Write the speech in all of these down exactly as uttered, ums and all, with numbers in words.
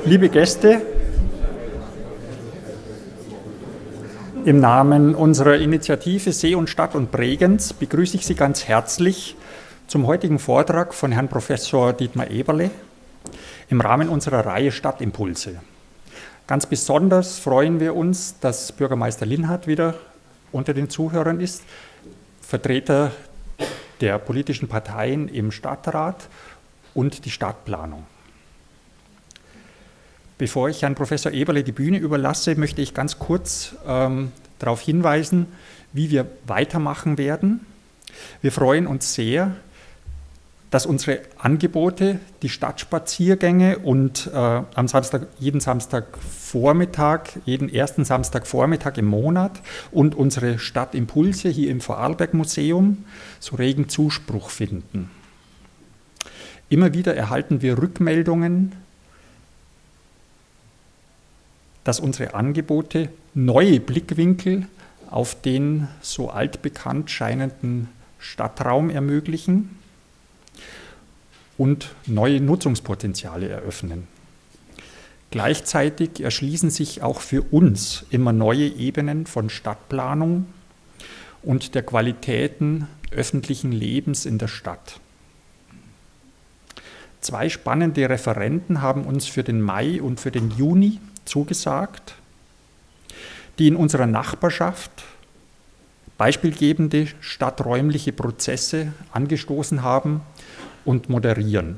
Liebe Gäste, im Namen unserer Initiative See und Stadt und Bregenz begrüße ich Sie ganz herzlich zum heutigen Vortrag von Herrn Professor Dietmar Eberle im Rahmen unserer Reihe Stadtimpulse. Ganz besonders freuen wir uns, dass Bürgermeister Linhardt wieder unter den Zuhörern ist, Vertreter der politischen Parteien im Stadtrat und die Stadtplanung. Bevor ich Herrn Professor Eberle die Bühne überlasse, möchte ich ganz kurz ähm, darauf hinweisen, wie wir weitermachen werden. Wir freuen uns sehr, dass unsere Angebote, die Stadtspaziergänge und äh, am Samstag, jeden Samstagvormittag, jeden ersten Samstagvormittag im Monat und unsere Stadtimpulse hier im Vorarlberg-Museum so regen Zuspruch finden. Immer wieder erhalten wir Rückmeldungen, dass unsere Angebote neue Blickwinkel auf den so altbekannt scheinenden Stadtraum ermöglichen und neue Nutzungspotenziale eröffnen. Gleichzeitig erschließen sich auch für uns immer neue Ebenen von Stadtplanung und der Qualitäten öffentlichen Lebens in der Stadt. Zwei spannende Referenten haben uns für den Mai und für den Juni zugesagt, die in unserer Nachbarschaft beispielgebende stadträumliche Prozesse angestoßen haben und moderieren.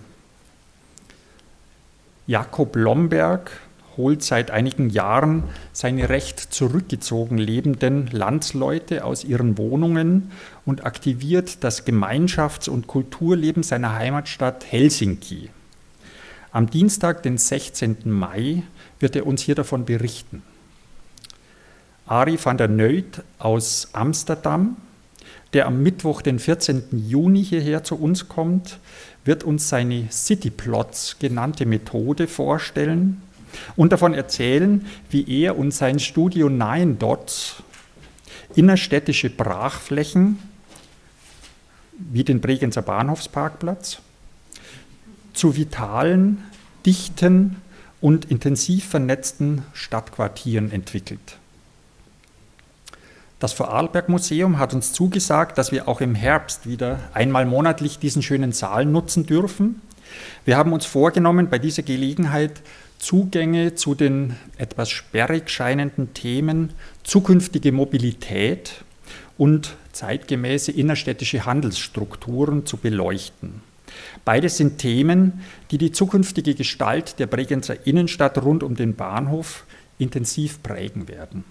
Jakob Lomberg holt seit einigen Jahren seine recht zurückgezogen lebenden Landsleute aus ihren Wohnungen und aktiviert das Gemeinschafts- und Kulturleben seiner Heimatstadt Helsinki. Am Dienstag, den sechzehnten Mai, wird er uns hier davon berichten. Arie van der Noot aus Amsterdam, der am Mittwoch, den vierzehnten Juni hierher zu uns kommt, wird uns seine Cityplots genannte Methode vorstellen und davon erzählen, wie er und sein Studio Nine Dots innerstädtische Brachflächen wie den Bregenzer Bahnhofsparkplatz zu vitalen, dichten und intensiv vernetzten Stadtquartieren entwickelt. Das Vorarlberg-Museum hat uns zugesagt, dass wir auch im Herbst wieder einmal monatlich diesen schönen Saal nutzen dürfen. Wir haben uns vorgenommen, bei dieser Gelegenheit Zugänge zu den etwas sperrig scheinenden Themen zukünftige Mobilität und zeitgemäße innerstädtische Handelsstrukturen zu beleuchten. Beides sind Themen, die die zukünftige Gestalt der Bregenzer Innenstadt rund um den Bahnhof intensiv prägen werden.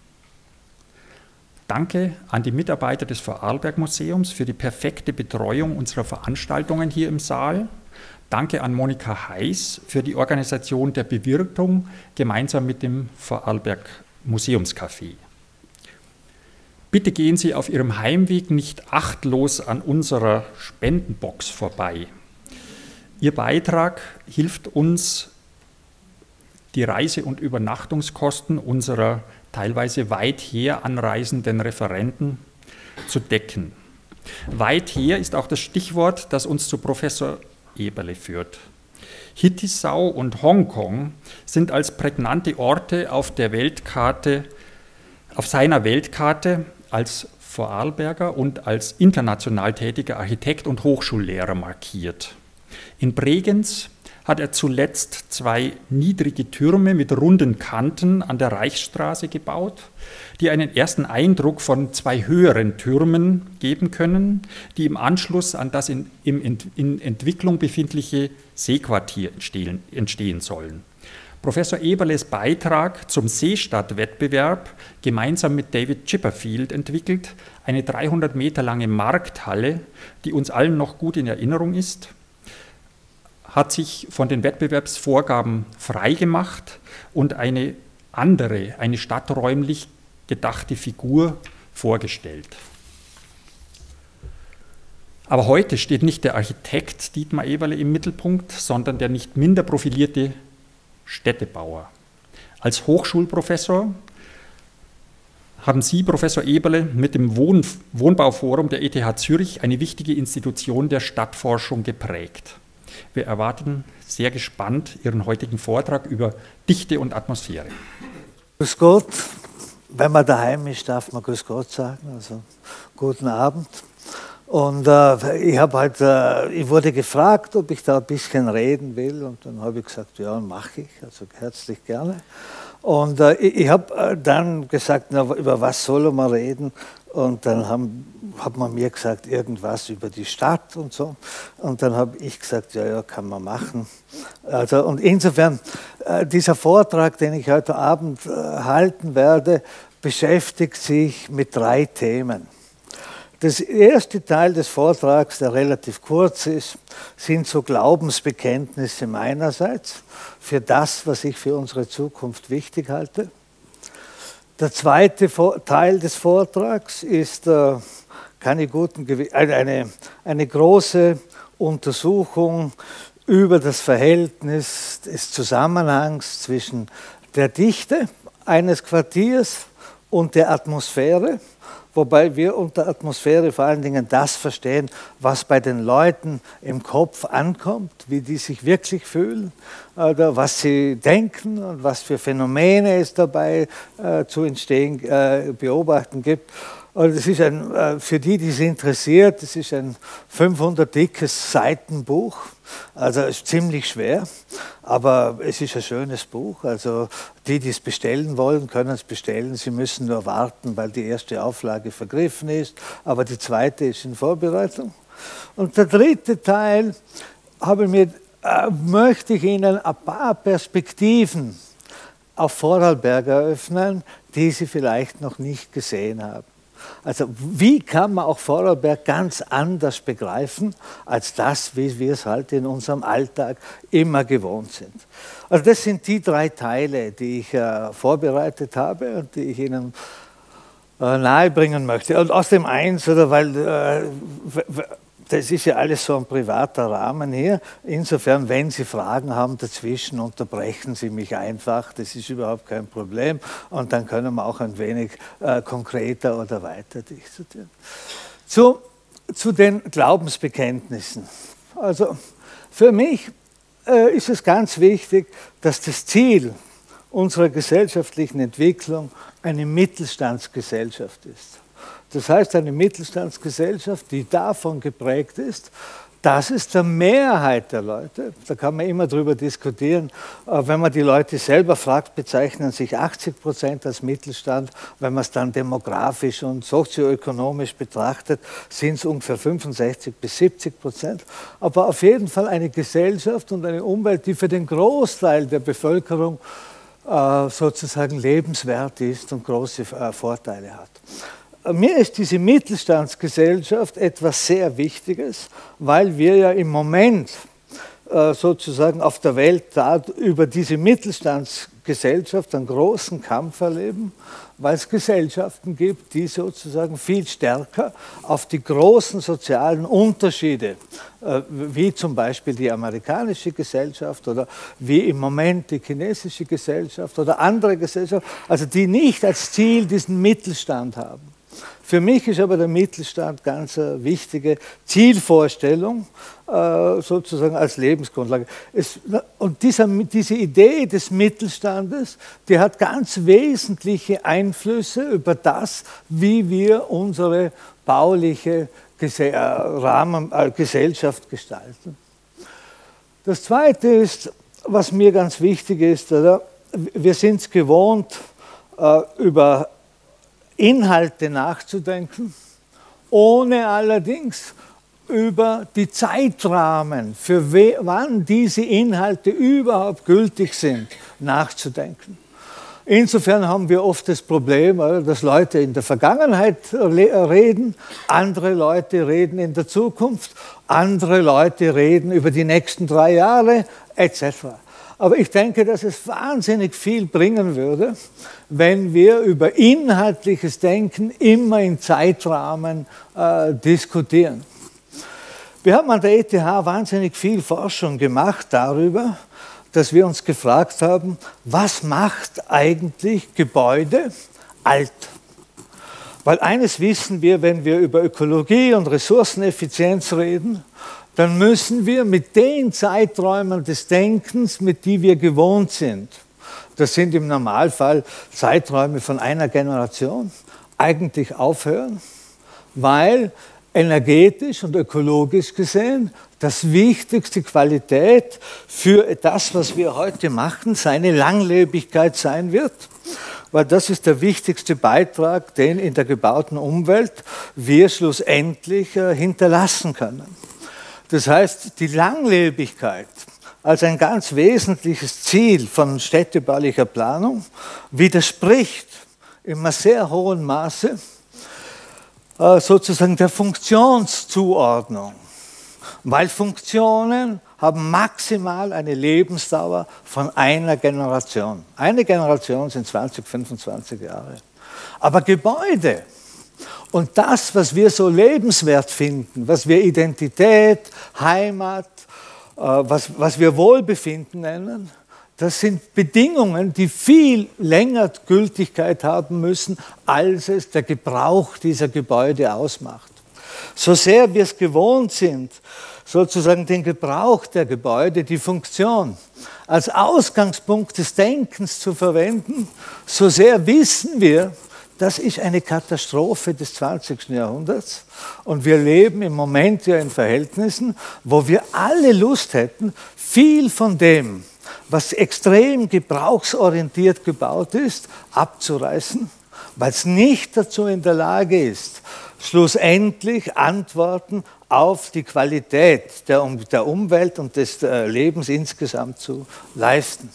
Danke an die Mitarbeiter des Vorarlberg-Museums für die perfekte Betreuung unserer Veranstaltungen hier im Saal. Danke an Monika Heiß für die Organisation der Bewirtung gemeinsam mit dem Vorarlberg-Museumscafé. Bitte gehen Sie auf Ihrem Heimweg nicht achtlos an unserer Spendenbox vorbei. Ihr Beitrag hilft uns, die Reise- und Übernachtungskosten unserer teilweise weit her anreisenden Referenten zu decken. Weit her ist auch das Stichwort, das uns zu Professor Eberle führt. Hittisau und Hongkong sind als prägnante Orte auf der Weltkarte, auf seiner Weltkarte als Vorarlberger und als international tätiger Architekt und Hochschullehrer markiert. In Bregenz hat er zuletzt zwei niedrige Türme mit runden Kanten an der Reichsstraße gebaut, die einen ersten Eindruck von zwei höheren Türmen geben können, die im Anschluss an das in, in, in Entwicklung befindliche Seequartier entstehen, entstehen sollen. Professor Eberles Beitrag zum Seestadtwettbewerb, gemeinsam mit David Chipperfield entwickelt, eine dreihundert Meter lange Markthalle, die uns allen noch gut in Erinnerung ist, hat sich von den Wettbewerbsvorgaben freigemacht und eine andere, eine stadträumlich gedachte Figur vorgestellt. Aber heute steht nicht der Architekt Dietmar Eberle im Mittelpunkt, sondern der nicht minder profilierte Städtebauer. Als Hochschulprofessor haben Sie, Professor Eberle, mit dem Wohn Wohnbauforum der E T H Zürich eine wichtige Institution der Stadtforschung geprägt. Wir erwarten sehr gespannt Ihren heutigen Vortrag über Dichte und Atmosphäre. Grüß Gott. Wenn man daheim ist, darf man Grüß Gott sagen. Also guten Abend. Und äh, ich habe halt, äh, ich wurde gefragt, ob ich da ein bisschen reden will, und dann habe ich gesagt, ja, mache ich, also herzlich gerne. Und äh, ich, ich habe äh, dann gesagt, na, über was soll man reden? Und dann haben, hat man mir gesagt, irgendwas über die Stadt und so. Und dann habe ich gesagt, ja, ja, kann man machen. Also, und insofern, äh, dieser Vortrag, den ich heute Abend äh, halten werde, beschäftigt sich mit drei Themen. Das erste Teil des Vortrags, der relativ kurz ist, sind so Glaubensbekenntnisse meinerseits für das, was ich für unsere Zukunft wichtig halte. Der zweite Teil des Vortrags ist äh, keine guten, eine, eine große Untersuchung über das Verhältnis des Zusammenhangs zwischen der Dichte eines Quartiers und der Atmosphäre, wobei wir unter Atmosphäre vor allen Dingen das verstehen, was bei den Leuten im Kopf ankommt, wie die sich wirklich fühlen, oder was sie denken und was für Phänomene es dabei äh, zu entstehen, äh, beobachten gibt. Und es ist ein, äh, für die, die es interessiert, es ist ein fünfhundert dickes Seitenbuch, also es ist ziemlich schwer, aber es ist ein schönes Buch. Also die, die es bestellen wollen, können es bestellen. Sie müssen nur warten, weil die erste Auflage vergriffen ist, aber die zweite ist in Vorbereitung. Und der dritte Teil habe mir, äh, möchte ich Ihnen ein paar Perspektiven auf Vorarlberg eröffnen, die Sie vielleicht noch nicht gesehen haben. Also wie kann man auch Vorarlberg ganz anders begreifen, als das, wie wir es halt in unserem Alltag immer gewohnt sind. Also das sind die drei Teile, die ich äh, vorbereitet habe und die ich Ihnen äh, nahebringen möchte. Und aus dem eins, oder weil äh, das ist ja alles so ein privater Rahmen hier. Insofern, wenn Sie Fragen haben dazwischen, unterbrechen Sie mich einfach. Das ist überhaupt kein Problem. Und dann können wir auch ein wenig äh, konkreter oder weiter diskutieren. Zu, zu den Glaubensbekenntnissen. Also für mich äh, ist es ganz wichtig, dass das Ziel unserer gesellschaftlichen Entwicklung eine Mittelstandsgesellschaft ist. Das heißt, eine Mittelstandsgesellschaft, die davon geprägt ist, dass es der Mehrheit der Leute, da kann man immer drüber diskutieren, wenn man die Leute selber fragt, bezeichnen sich achtzig Prozent als Mittelstand. Wenn man es dann demografisch und sozioökonomisch betrachtet, sind es ungefähr fünfundsechzig bis siebzig Prozent. Aber auf jeden Fall eine Gesellschaft und eine Umwelt, die für den Großteil der Bevölkerung äh, sozusagen lebenswert ist und große äh, Vorteile hat. Mir ist diese Mittelstandsgesellschaft etwas sehr Wichtiges, weil wir ja im Moment äh, sozusagen auf der Welt da über diese Mittelstandsgesellschaft einen großen Kampf erleben, weil es Gesellschaften gibt, die sozusagen viel stärker auf die großen sozialen Unterschiede, äh, wie zum Beispiel die amerikanische Gesellschaft oder wie im Moment die chinesische Gesellschaft oder andere Gesellschaften, also die nicht als Ziel diesen Mittelstand haben. Für mich ist aber der Mittelstand ganz eine wichtige Zielvorstellung, äh, sozusagen als Lebensgrundlage. Es, und dieser, diese Idee des Mittelstandes, die hat ganz wesentliche Einflüsse über das, wie wir unsere bauliche Gese äh, Rahmen, äh, Gesellschaft gestalten. Das Zweite ist, was mir ganz wichtig ist, oder? Wir sind es gewohnt, äh, über Inhalte nachzudenken, ohne allerdings über die Zeitrahmen, für we wann diese Inhalte überhaupt gültig sind, nachzudenken. Insofern haben wir oft das Problem, dass Leute in der Vergangenheit reden, andere Leute reden in der Zukunft, andere Leute reden über die nächsten drei Jahre et cetera. Aber ich denke, dass es wahnsinnig viel bringen würde, wenn wir über inhaltliches Denken immer in Zeitrahmen äh, diskutieren. Wir haben an der E T H wahnsinnig viel Forschung gemacht darüber, dass wir uns gefragt haben, was macht eigentlich Gebäude alt? Weil eines wissen wir, wenn wir über Ökologie und Ressourceneffizienz reden, dann müssen wir mit den Zeiträumen des Denkens, mit die wir gewohnt sind, das sind im Normalfall Zeiträume von einer Generation, eigentlich aufhören, weil energetisch und ökologisch gesehen das wichtigste Qualität für das, was wir heute machen, seine Langlebigkeit sein wird. Weil das ist der wichtigste Beitrag, den in der gebauten Umwelt wir schlussendlich äh, hinterlassen können. Das heißt, die Langlebigkeit als ein ganz wesentliches Ziel von städtebaulicher Planung widerspricht in einem sehr hohen Maße äh, sozusagen der Funktionszuordnung, weil Funktionen haben maximal eine Lebensdauer von einer Generation. Eine Generation sind zwanzig, fünfundzwanzig Jahre. Aber Gebäude und das, was wir so lebenswert finden, was wir Identität, Heimat, äh, was, was wir Wohlbefinden nennen, das sind Bedingungen, die viel länger Gültigkeit haben müssen, als es der Gebrauch dieser Gebäude ausmacht. So sehr wir es gewohnt sind, sozusagen den Gebrauch der Gebäude, die Funktion, als Ausgangspunkt des Denkens zu verwenden, so sehr wissen wir, das ist eine Katastrophe des zwanzigsten Jahrhunderts und wir leben im Moment ja in Verhältnissen, wo wir alle Lust hätten, viel von dem, was extrem gebrauchsorientiert gebaut ist, abzureißen, weil es nicht dazu in der Lage ist, schlussendlich Antworten auf die Qualität der, um, der Umwelt und des äh, Lebens insgesamt zu leisten.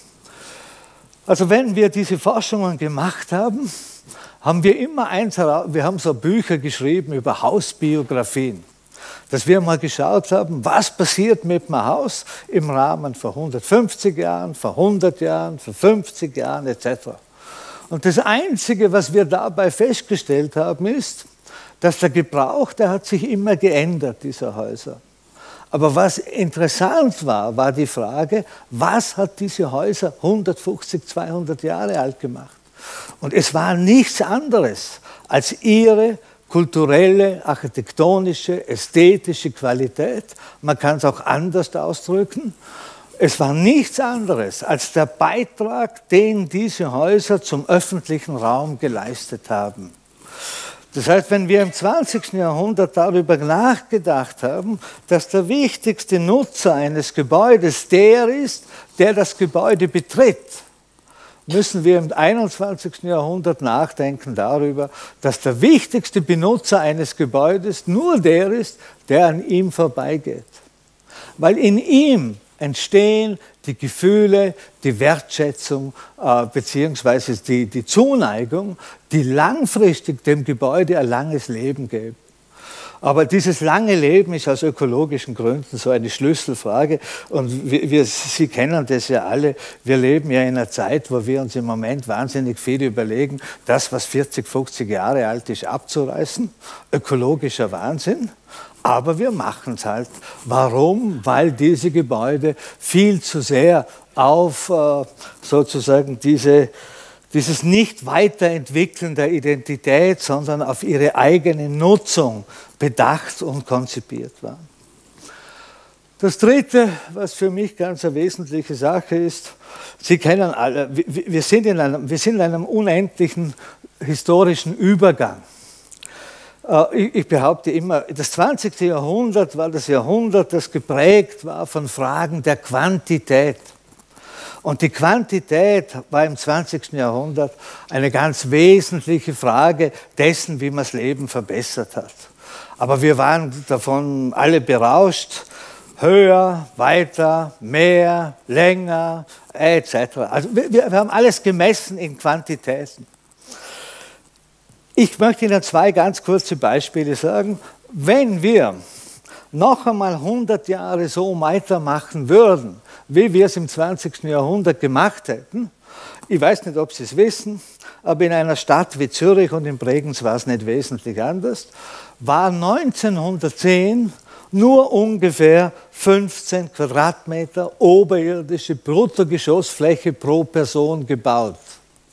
Also wenn wir diese Forschungen gemacht haben, haben wir immer eins heraus, wir haben so Bücher geschrieben über Hausbiografien, dass wir mal geschaut haben, was passiert mit dem Haus im Rahmen vor hundertfünfzig Jahren, vor hundert Jahren, vor fünfzig Jahren et cetera. Und das Einzige, was wir dabei festgestellt haben, ist, dass der Gebrauch, der hat sich immer geändert, dieser Häuser. Aber was interessant war, war die Frage, was hat diese Häuser hundertfünfzig, zweihundert Jahre alt gemacht? Und es war nichts anderes als ihre kulturelle, architektonische, ästhetische Qualität. Man kann es auch anders ausdrücken. Es war nichts anderes als der Beitrag, den diese Häuser zum öffentlichen Raum geleistet haben. Das heißt, wenn wir im zwanzigsten Jahrhundert darüber nachgedacht haben, dass der wichtigste Nutzer eines Gebäudes der ist, der das Gebäude betritt, müssen wir im einundzwanzigsten Jahrhundert nachdenken darüber, dass der wichtigste Benutzer eines Gebäudes nur der ist, der an ihm vorbeigeht. Weil in ihm entstehen die Gefühle, die Wertschätzung äh, beziehungsweise die, die Zuneigung, die langfristig dem Gebäude ein langes Leben geben. Aber dieses lange Leben ist aus ökologischen Gründen so eine Schlüsselfrage. Und wir, wir, Sie kennen das ja alle. Wir leben ja in einer Zeit, wo wir uns im Moment wahnsinnig viel überlegen, das, was vierzig, fünfzig Jahre alt ist, abzureißen. Ökologischer Wahnsinn. Aber wir machen es halt. Warum? Weil diese Gebäude viel zu sehr auf äh, sozusagen diese dieses Nicht-Weiterentwickeln der Identität, sondern auf ihre eigene Nutzung bedacht und konzipiert waren. Das Dritte, was für mich ganz eine wesentliche Sache ist, Sie kennen alle, wir sind in einem, wir sind in einem unendlichen historischen Übergang. Ich behaupte immer, das zwanzigste Jahrhundert war das Jahrhundert, das geprägt war von Fragen der Quantität. Und die Quantität war im zwanzigsten Jahrhundert eine ganz wesentliche Frage dessen, wie man das Leben verbessert hat. Aber wir waren davon alle berauscht, höher, weiter, mehr, länger, et cetera. Also wir, wir haben alles gemessen in Quantitäten. Ich möchte Ihnen zwei ganz kurze Beispiele sagen. Wenn wir noch einmal hundert Jahre so weitermachen würden, wie wir es im zwanzigsten Jahrhundert gemacht hätten, ich weiß nicht, ob Sie es wissen, aber in einer Stadt wie Zürich und in Bregenz war es nicht wesentlich anders, war neunzehnhundertzehn nur ungefähr fünfzehn Quadratmeter oberirdische Bruttogeschossfläche pro Person gebaut.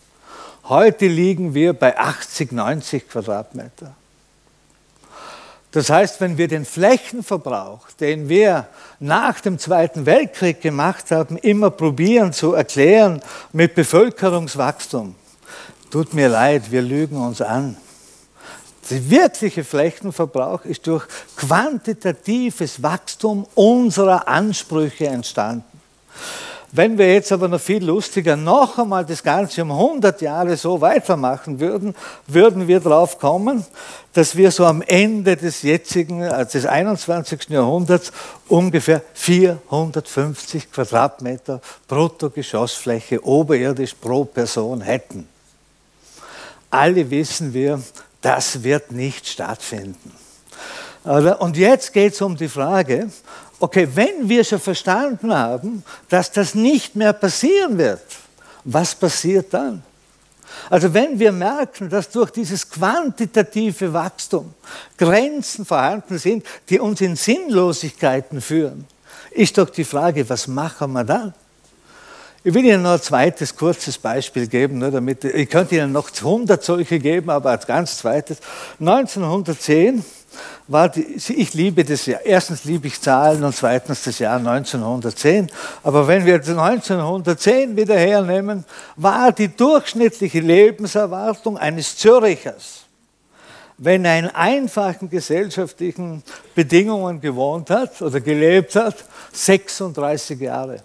Heute liegen wir bei achtzig, neunzig Quadratmeter. Das heißt, wenn wir den Flächenverbrauch, den wir nach dem Zweiten Weltkrieg gemacht haben, immer probieren zu erklären mit Bevölkerungswachstum, tut mir leid, wir lügen uns an. Der wirkliche Flächenverbrauch ist durch quantitatives Wachstum unserer Ansprüche entstanden. Wenn wir jetzt aber noch viel lustiger noch einmal das Ganze um hundert Jahre so weitermachen würden, würden wir darauf kommen, dass wir so am Ende des jetzigen, also des einundzwanzigsten Jahrhunderts ungefähr vierhundertfünfzig Quadratmeter Bruttogeschossfläche oberirdisch pro Person hätten. Alle wissen wir, das wird nicht stattfinden. Und jetzt geht es um die Frage, okay, wenn wir schon verstanden haben, dass das nicht mehr passieren wird, was passiert dann? Also wenn wir merken, dass durch dieses quantitative Wachstum Grenzen vorhanden sind, die uns in Sinnlosigkeiten führen, ist doch die Frage, was machen wir dann? Ich will Ihnen noch ein zweites kurzes Beispiel geben, nur damit, ich könnte Ihnen noch hundert solche geben, aber als ganz zweites. neunzehnhundertzehn war die, ich liebe das Jahr, erstens liebe ich Zahlen und zweitens das Jahr neunzehnhundertzehn, aber wenn wir neunzehnhundertzehn wieder hernehmen, war die durchschnittliche Lebenserwartung eines Zürichers, wenn er in einfachen gesellschaftlichen Bedingungen gewohnt hat oder gelebt hat, sechsunddreißig Jahre.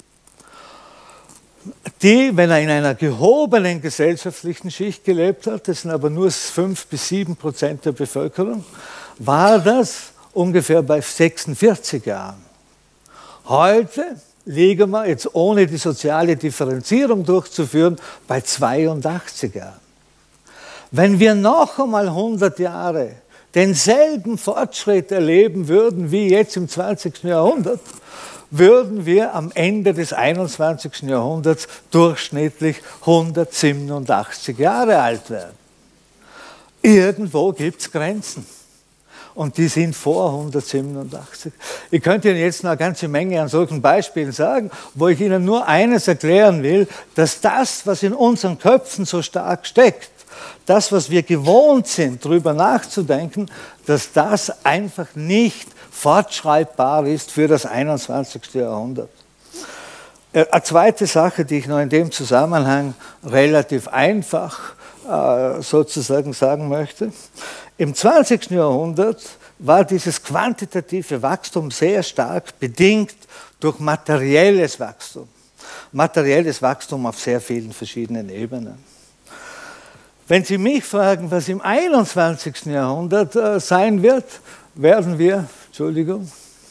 Die, wenn er in einer gehobenen gesellschaftlichen Schicht gelebt hat, das sind aber nur fünf bis sieben Prozent der Bevölkerung, war das ungefähr bei sechsundvierzig Jahren. Heute liegen wir, jetzt ohne die soziale Differenzierung durchzuführen, bei zweiundachtzig Jahren. Wenn wir noch einmal hundert Jahre denselben Fortschritt erleben würden wie jetzt im zwanzigsten Jahrhundert, würden wir am Ende des einundzwanzigsten Jahrhunderts durchschnittlich hundertsiebenundachtzig Jahre alt werden. Irgendwo gibt es Grenzen. Und die sind vor hundertsiebenundachtzig. Ich könnte Ihnen jetzt noch eine ganze Menge an solchen Beispielen sagen, wo ich Ihnen nur eines erklären will, dass das, was in unseren Köpfen so stark steckt, das, was wir gewohnt sind, darüber nachzudenken, dass das einfach nicht fortschreibbar ist für das einundzwanzigste Jahrhundert. Eine zweite Sache, die ich noch in dem Zusammenhang relativ einfach äh, sozusagen sagen möchte. Im zwanzigsten Jahrhundert war dieses quantitative Wachstum sehr stark bedingt durch materielles Wachstum. Materielles Wachstum auf sehr vielen verschiedenen Ebenen. Wenn Sie mich fragen, was im einundzwanzigsten Jahrhundert äh, sein wird, werden wir, Entschuldigung,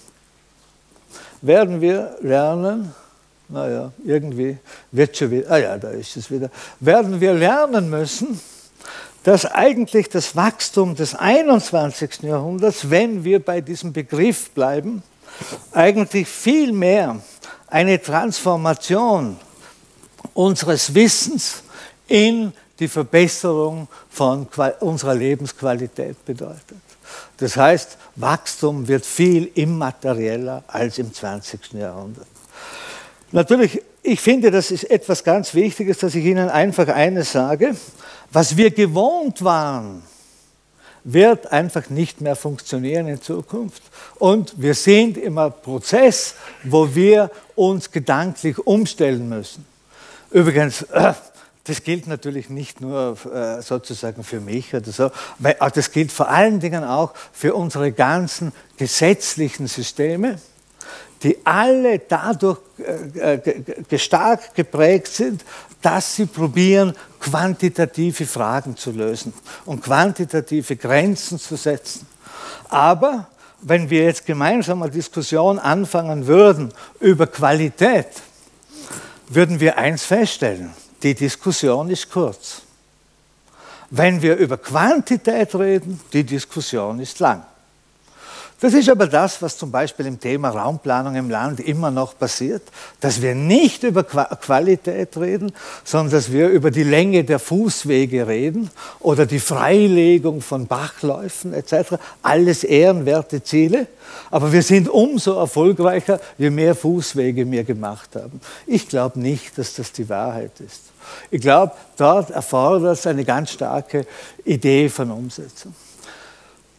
werden wir lernen, naja, irgendwie wird schon wieder, ah ja, da ist es wieder, werden wir lernen müssen, dass eigentlich das Wachstum des einundzwanzigsten Jahrhunderts, wenn wir bei diesem Begriff bleiben, eigentlich viel mehr eine Transformation unseres Wissens in die Verbesserung von unserer Lebensqualität bedeutet. Das heißt, Wachstum wird viel immaterieller als im zwanzigsten Jahrhundert. Natürlich, ich finde, das ist etwas ganz Wichtiges, dass ich Ihnen einfach eines sage. Was wir gewohnt waren, wird einfach nicht mehr funktionieren in Zukunft. Und wir sind im Prozess, wo wir uns gedanklich umstellen müssen. Übrigens, das gilt natürlich nicht nur äh, sozusagen für mich oder so, weil das gilt vor allen Dingen auch für unsere ganzen gesetzlichen Systeme, die alle dadurch äh, stark geprägt sind, dass sie probieren, quantitative Fragen zu lösen und quantitative Grenzen zu setzen. Aber wenn wir jetzt gemeinsam eine Diskussion anfangen würden über Qualität, würden wir eins feststellen: Die Diskussion ist kurz. Wenn wir über Quantität reden, die Diskussion ist lang. Das ist aber das, was zum Beispiel im Thema Raumplanung im Land immer noch passiert, dass wir nicht über Qualität reden, sondern dass wir über die Länge der Fußwege reden oder die Freilegung von Bachläufen et cetera. Alles ehrenwerte Ziele, aber wir sind umso erfolgreicher, je mehr Fußwege wir gemacht haben. Ich glaube nicht, dass das die Wahrheit ist. Ich glaube, dort erfordert es eine ganz starke Idee von Umsetzung.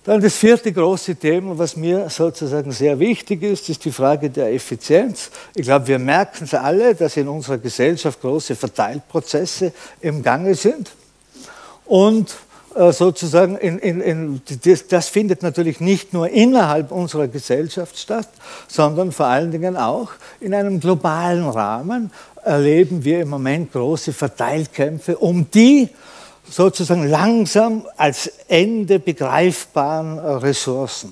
Dann das vierte große Thema, was mir sozusagen sehr wichtig ist, ist die Frage der Effizienz. Ich glaube, wir merken es alle, dass in unserer Gesellschaft große Verteilprozesse im Gange sind. Und äh, sozusagen, in, in, in, das, das findet natürlich nicht nur innerhalb unserer Gesellschaft statt, sondern vor allen Dingen auch in einem globalen Rahmen erleben wir im Moment große Verteilkämpfe um die sozusagen langsam als Ende begreifbaren Ressourcen.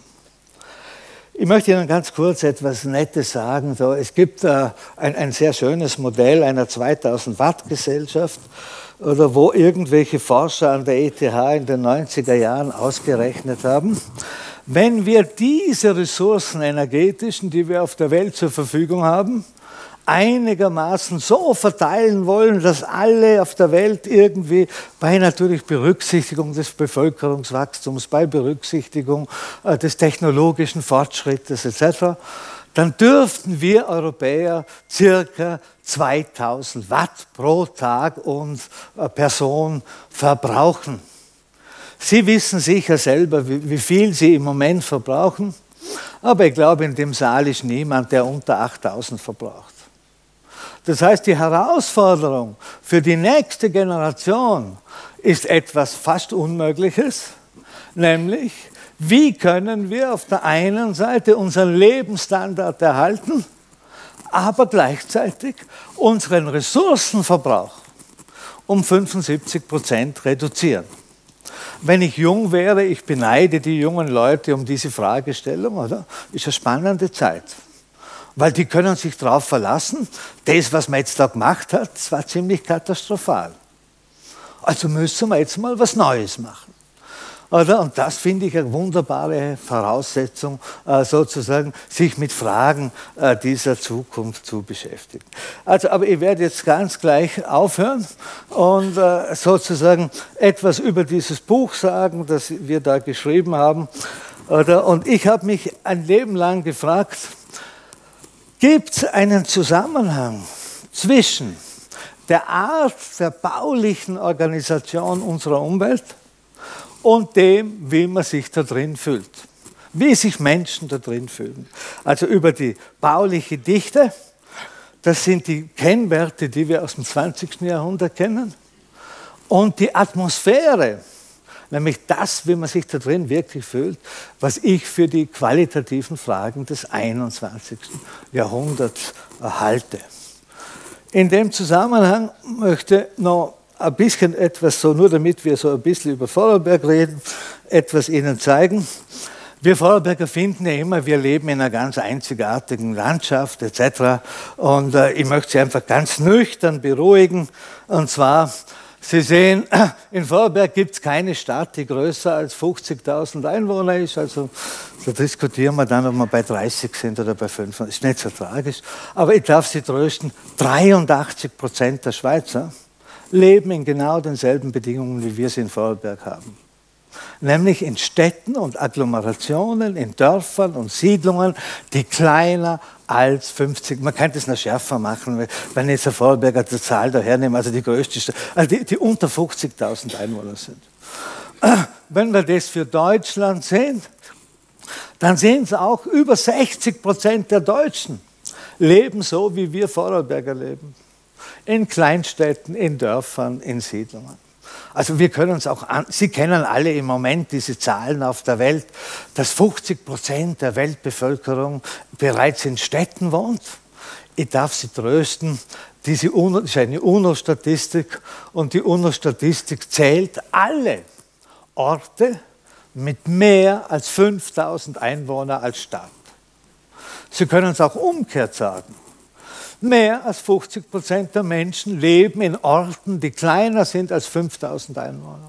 Ich möchte Ihnen ganz kurz etwas Nettes sagen. So, es gibt äh, ein, ein sehr schönes Modell einer zweitausend Watt Gesellschaft, oder wo irgendwelche Forscher an der E T H in den neunziger Jahren ausgerechnet haben, wenn wir diese Ressourcen energetischen, die wir auf der Welt zur Verfügung haben, einigermaßen so verteilen wollen, dass alle auf der Welt irgendwie bei natürlich Berücksichtigung des Bevölkerungswachstums, bei Berücksichtigung äh, des technologischen Fortschrittes et cetera, dann dürften wir Europäer circa zweitausend Watt pro Tag und äh, Person verbrauchen. Sie wissen sicher selber, wie, wie viel Sie im Moment verbrauchen, aber ich glaube, in dem Saal ist niemand, der unter achttausend verbraucht. Das heißt, die Herausforderung für die nächste Generation ist etwas fast Unmögliches, nämlich, wie können wir auf der einen Seite unseren Lebensstandard erhalten, aber gleichzeitig unseren Ressourcenverbrauch um fünfundsiebzig Prozent reduzieren. Wenn ich jung wäre, ich beneide die jungen Leute um diese Fragestellung, oder? Ist eine spannende Zeit. Weil die können sich darauf verlassen, das, was man jetzt da gemacht hat, das war ziemlich katastrophal. Also müssen wir jetzt mal was Neues machen. Oder? Und das finde ich eine wunderbare Voraussetzung, sozusagen, sich mit Fragen dieser Zukunft zu beschäftigen. Also, aber ich werde jetzt ganz gleich aufhören und sozusagen etwas über dieses Buch sagen, das wir da geschrieben haben. Oder? Und ich habe mich ein Leben lang gefragt, gibt es einen Zusammenhang zwischen der Art der baulichen Organisation unserer Umwelt und dem, wie man sich da drin fühlt, wie sich Menschen da drin fühlen? Also über die bauliche Dichte, das sind die Kennwerte, die wir aus dem zwanzigsten Jahrhundert kennen, und die Atmosphäre, nämlich das, wie man sich da drin wirklich fühlt, was ich für die qualitativen Fragen des einundzwanzigsten Jahrhunderts halte. In dem Zusammenhang möchte ich noch ein bisschen etwas, so nur damit wir so ein bisschen über Vorarlberg reden, etwas Ihnen zeigen. Wir Vorarlberger finden ja immer, wir leben in einer ganz einzigartigen Landschaft et cetera. Und äh, ich möchte Sie einfach ganz nüchtern beruhigen, und zwar, Sie sehen, in Vorarlberg gibt es keine Stadt, die größer als fünfzigtausend Einwohner ist. Also da diskutieren wir dann, ob wir bei dreißig sind oder bei fünf. Das ist nicht so tragisch. Aber ich darf Sie trösten, dreiundachtzig Prozent der Schweizer leben in genau denselben Bedingungen, wie wir sie in Vorarlberg haben. Nämlich in Städten und Agglomerationen, in Dörfern und Siedlungen, die kleiner als fünfzig, man könnte es noch schärfer machen, wenn ich jetzt eine Vorarlberger Zahl da hernehme, also die größte Stadt, also die, die unter fünfzigtausend Einwohner sind. Wenn wir das für Deutschland sehen, dann sehen Sie auch, über sechzig Prozent der Deutschen leben so, wie wir Vorarlberger leben. In Kleinstädten, in Dörfern, in Siedlungen. Also wir können uns auch, an, Sie kennen alle im Moment diese Zahlen auf der Welt, dass fünfzig Prozent der Weltbevölkerung bereits in Städten wohnt. Ich darf Sie trösten, diese UNO, das ist eine UNO-Statistik, und die UNO-Statistik zählt alle Orte mit mehr als fünftausend Einwohnern als Stadt. Sie können es auch umgekehrt sagen. Mehr als fünfzig Prozent der Menschen leben in Orten, die kleiner sind als fünftausend Einwohner.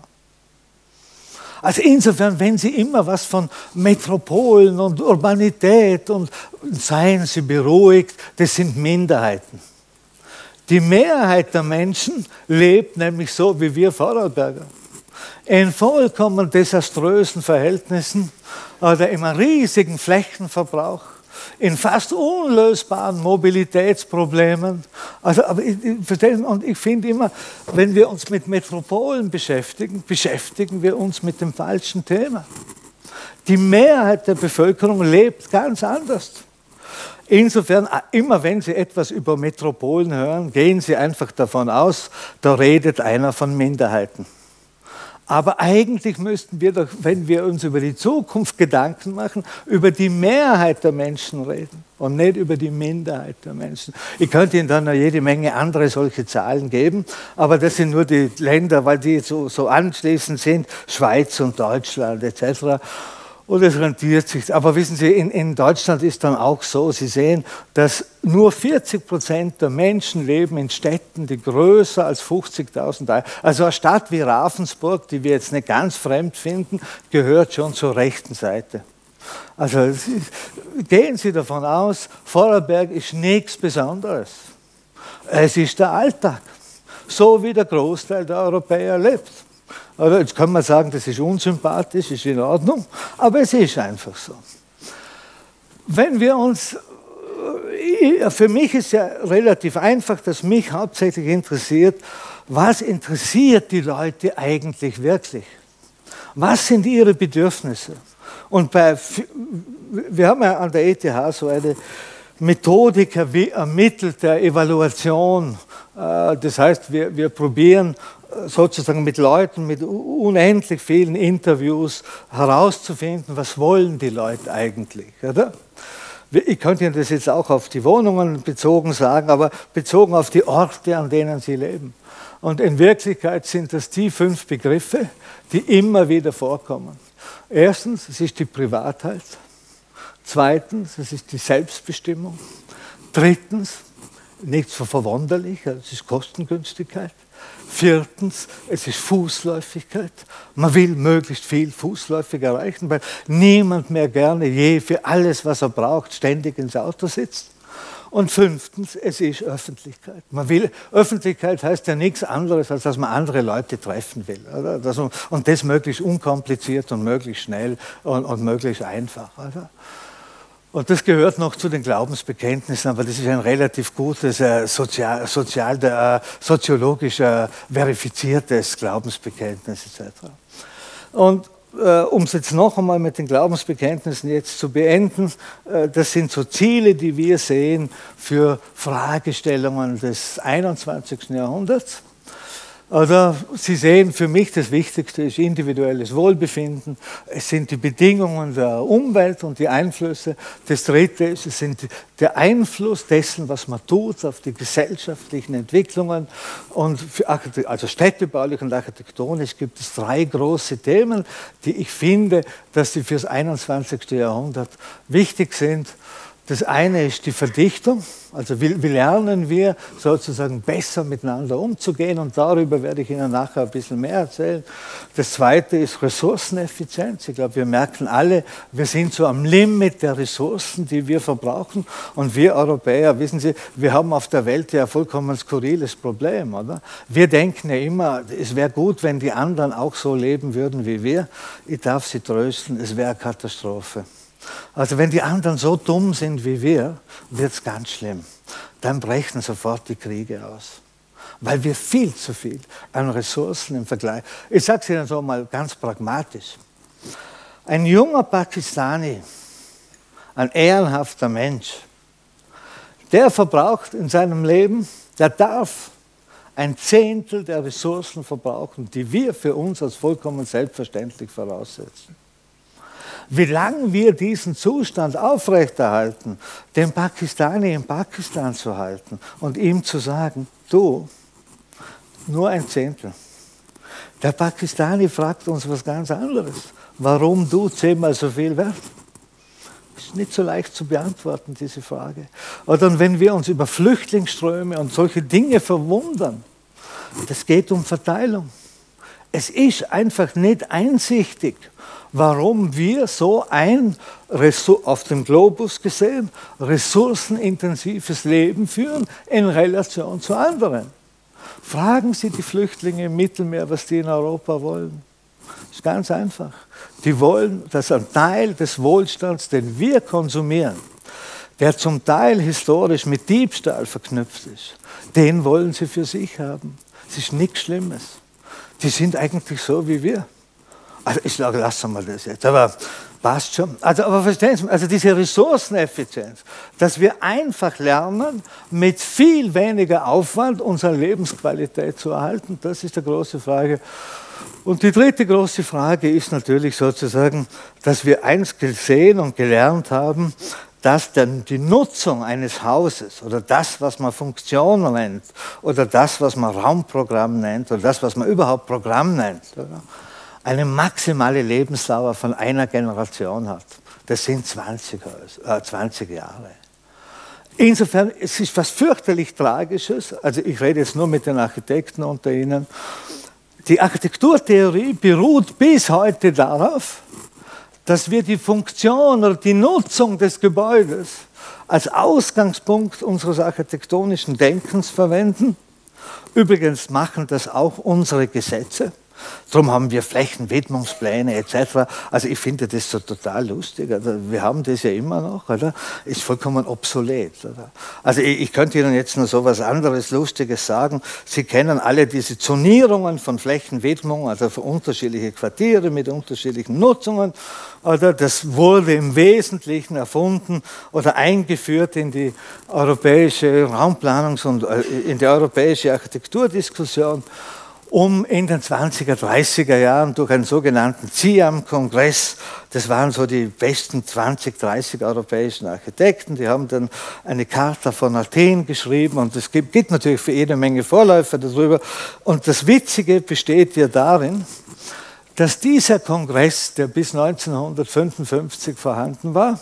Also insofern, wenn Sie immer was von Metropolen und Urbanität und seien Sie beruhigt, das sind Minderheiten. Die Mehrheit der Menschen lebt nämlich so wie wir Vorarlberger. In vollkommen desaströsen Verhältnissen oder im riesigen Flächenverbrauch, in fast unlösbaren Mobilitätsproblemen. Also, aber ich, und ich finde immer, wenn wir uns mit Metropolen beschäftigen, beschäftigen wir uns mit dem falschen Thema. Die Mehrheit der Bevölkerung lebt ganz anders. Insofern, immer wenn Sie etwas über Metropolen hören, gehen Sie einfach davon aus, da redet einer von Minderheiten. Aber eigentlich müssten wir doch, wenn wir uns über die Zukunft Gedanken machen, über die Mehrheit der Menschen reden und nicht über die Minderheit der Menschen. Ich könnte Ihnen dann noch jede Menge andere solche Zahlen geben, aber das sind nur die Länder, weil die so, so anschließend sind, Schweiz und Deutschland et cetera. Und es rentiert sich. Aber wissen Sie, in, in Deutschland ist dann auch so, Sie sehen, dass nur vierzig Prozent der Menschen leben in Städten, die größer als fünfzigtausend Einwohner. Also eine Stadt wie Ravensburg, die wir jetzt nicht ganz fremd finden, gehört schon zur rechten Seite. Also gehen Sie davon aus, Vorarlberg ist nichts Besonderes. Es ist der Alltag, so wie der Großteil der Europäer lebt. Also jetzt kann man sagen, das ist unsympathisch, ist in Ordnung, aber es ist einfach so. Wenn wir uns, für mich ist ja relativ einfach, dass mich hauptsächlich interessiert, was interessiert die Leute eigentlich wirklich? Was sind ihre Bedürfnisse? Und bei, wir haben ja an der E T H so eine Methodik ermittelt der Evaluation. Das heißt, wir, wir probieren sozusagen mit Leuten, mit unendlich vielen Interviews herauszufinden, was wollen die Leute eigentlich, oder? Ich könnte Ihnen das jetzt auch auf die Wohnungen bezogen sagen, aber bezogen auf die Orte, an denen sie leben. Und in Wirklichkeit sind das die fünf Begriffe, die immer wieder vorkommen. Erstens, es ist die Privatheit. Zweitens, es ist die Selbstbestimmung. Drittens, nichts so verwunderlich, es ist Kostengünstigkeit. Viertens, es ist Fußläufigkeit. Man will möglichst viel fußläufig erreichen, weil niemand mehr gerne je für alles, was er braucht, ständig ins Auto sitzt. Und fünftens, es ist Öffentlichkeit. Man will, Öffentlichkeit heißt ja nichts anderes, als dass man andere Leute treffen will. Oder? Das, und das möglichst unkompliziert und möglichst schnell und, und möglichst einfach. Oder? Und das gehört noch zu den Glaubensbekenntnissen, aber das ist ein relativ gutes, äh, sozial, sozial äh, soziologisch äh, verifiziertes Glaubensbekenntnis et cetera. Und äh, um es jetzt noch einmal mit den Glaubensbekenntnissen jetzt zu beenden, äh, das sind so Ziele, die wir sehen für Fragestellungen des einundzwanzigsten Jahrhunderts. Also Sie sehen, für mich das Wichtigste ist individuelles Wohlbefinden. Es sind die Bedingungen der Umwelt und die Einflüsse. Das Dritte ist, es sind der Einfluss dessen, was man tut, auf die gesellschaftlichen Entwicklungen. Und für, also städtebaulich und architektonisch gibt es drei große Themen, die ich finde, dass sie für das einundzwanzigste Jahrhundert wichtig sind. Das eine ist die Verdichtung, also wie, wie lernen wir sozusagen besser miteinander umzugehen, und darüber werde ich Ihnen nachher ein bisschen mehr erzählen. Das zweite ist Ressourceneffizienz. Ich glaube, wir merken alle, wir sind so am Limit der Ressourcen, die wir verbrauchen, und wir Europäer, wissen Sie, wir haben auf der Welt ja ein vollkommen skurriles Problem, oder? Wir denken ja immer, es wäre gut, wenn die anderen auch so leben würden wie wir. Ich darf Sie trösten, es wäre eine Katastrophe. Also wenn die anderen so dumm sind wie wir, wird es ganz schlimm. Dann brechen sofort die Kriege aus. Weil wir viel zu viel an Ressourcen im Vergleich. Ich sage es Ihnen so mal ganz pragmatisch. Ein junger Pakistani, ein ehrenhafter Mensch, der verbraucht in seinem Leben, der darf ein Zehntel der Ressourcen verbrauchen, die wir für uns als vollkommen selbstverständlich voraussetzen. Wie lange wir diesen Zustand aufrechterhalten, den Pakistani in Pakistan zu halten und ihm zu sagen, du, nur ein Zehntel. Der Pakistani fragt uns was ganz anderes. Warum du zehnmal so viel wert? Ist nicht so leicht zu beantworten, diese Frage. Oder wenn wir uns über Flüchtlingsströme und solche Dinge verwundern, das geht um Verteilung. Es ist einfach nicht einsichtig, warum wir so ein, auf dem Globus gesehen, ressourcenintensives Leben führen in Relation zu anderen. Fragen Sie die Flüchtlinge im Mittelmeer, was die in Europa wollen. Das ist ganz einfach. Die wollen, dass ein Teil des Wohlstands, den wir konsumieren, der zum Teil historisch mit Diebstahl verknüpft ist, den wollen sie für sich haben. Es ist nichts Schlimmes. Die sind eigentlich so wie wir. Also ich sage, lassen wir das jetzt, aber passt schon. Also, aber verstehen Sie, also diese Ressourceneffizienz, dass wir einfach lernen, mit viel weniger Aufwand unsere Lebensqualität zu erhalten, das ist die große Frage. Und die dritte große Frage ist natürlich sozusagen, dass wir eins gesehen und gelernt haben, dass dann die Nutzung eines Hauses oder das, was man Funktion nennt oder das, was man Raumprogramm nennt oder das, was man überhaupt Programm nennt, oder, eine maximale Lebensdauer von einer Generation hat. Das sind zwanzig, äh, zwanzig Jahre. Insofern, es ist was fürchterlich Tragisches, also ich rede jetzt nur mit den Architekten unter Ihnen, die Architekturtheorie beruht bis heute darauf, dass wir die Funktion oder die Nutzung des Gebäudes als Ausgangspunkt unseres architektonischen Denkens verwenden. Übrigens machen das auch unsere Gesetze. Darum haben wir Flächenwidmungspläne et cetera. Also ich finde das so total lustig. Also wir haben das ja immer noch, oder? Ist vollkommen obsolet. Oder? Also ich, ich könnte Ihnen jetzt noch so was anderes Lustiges sagen. Sie kennen alle diese Zonierungen von Flächenwidmung, also für unterschiedliche Quartiere mit unterschiedlichen Nutzungen. Oder? Das wurde im Wesentlichen erfunden oder eingeführt in die europäische Raumplanungs- und in die europäische Architekturdiskussion, um in den zwanziger, dreißiger Jahren durch einen sogenannten C I A M-Kongress, das waren so die besten zwanzig, dreißig europäischen Architekten, die haben dann eine Charta von Athen geschrieben und es gibt, gibt natürlich für jede Menge Vorläufer darüber. Und das Witzige besteht ja darin, dass dieser Kongress, der bis neunzehnhundertfünfundfünfzig vorhanden war,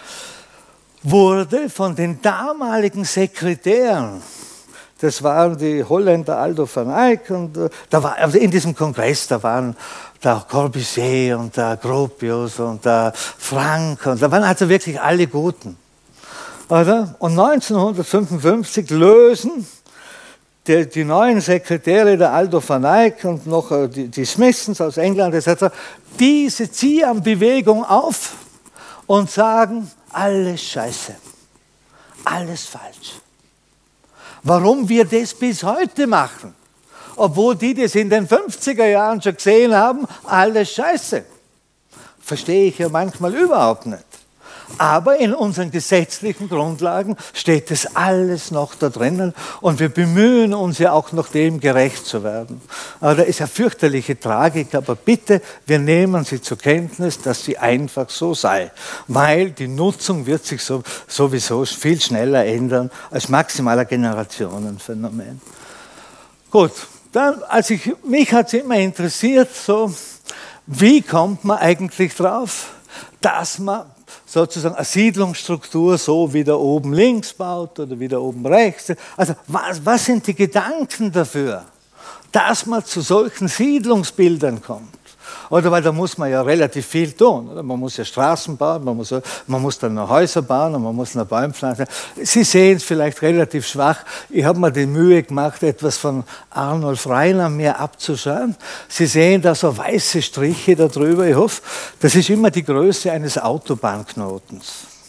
wurde von den damaligen Sekretären, das waren die Holländer Aldo van Eyck, und äh, da war, also in diesem Kongress, da waren der Corbusier und der Gropius und der Frank, und da waren also wirklich alle Guten. Oder? Und neunzehnhundertfünfundfünfzig lösen die, die neuen Sekretäre, der Aldo van Eyck und noch äh, die, die Smithsons aus England et cetera, diese C I A M-Bewegung auf und sagen, alles Scheiße, alles falsch. Warum wir das bis heute machen, obwohl die das in den fünfziger Jahren schon gesehen haben, alles Scheiße. Verstehe ich ja manchmal überhaupt nicht. Aber in unseren gesetzlichen Grundlagen steht das alles noch da drinnen und wir bemühen uns ja auch noch dem gerecht zu werden. Aber da ist eine fürchterliche Tragik, aber bitte, wir nehmen sie zur Kenntnis, dass sie einfach so sei, weil die Nutzung wird sich so, sowieso viel schneller ändern als maximaler Generationenphänomen. Gut, dann, als ich, mich hat es immer interessiert, so, wie kommt man eigentlich drauf, dass man sozusagen eine Siedlungsstruktur so wie da oben links baut oder wie da oben rechts. Also was, was sind die Gedanken dafür, dass man zu solchen Siedlungsbildern kommt? Oder weil da muss man ja relativ viel tun. Oder? Man muss ja Straßen bauen, man muss, man muss dann noch Häuser bauen und man muss noch Bäume pflanzen. Sie sehen es vielleicht relativ schwach. Ich habe mir die Mühe gemacht, etwas von Arnulf Rainer mir abzuschauen. Sie sehen da so weiße Striche da drüber. Ich hoffe, das ist immer die Größe eines Autobahnknotens.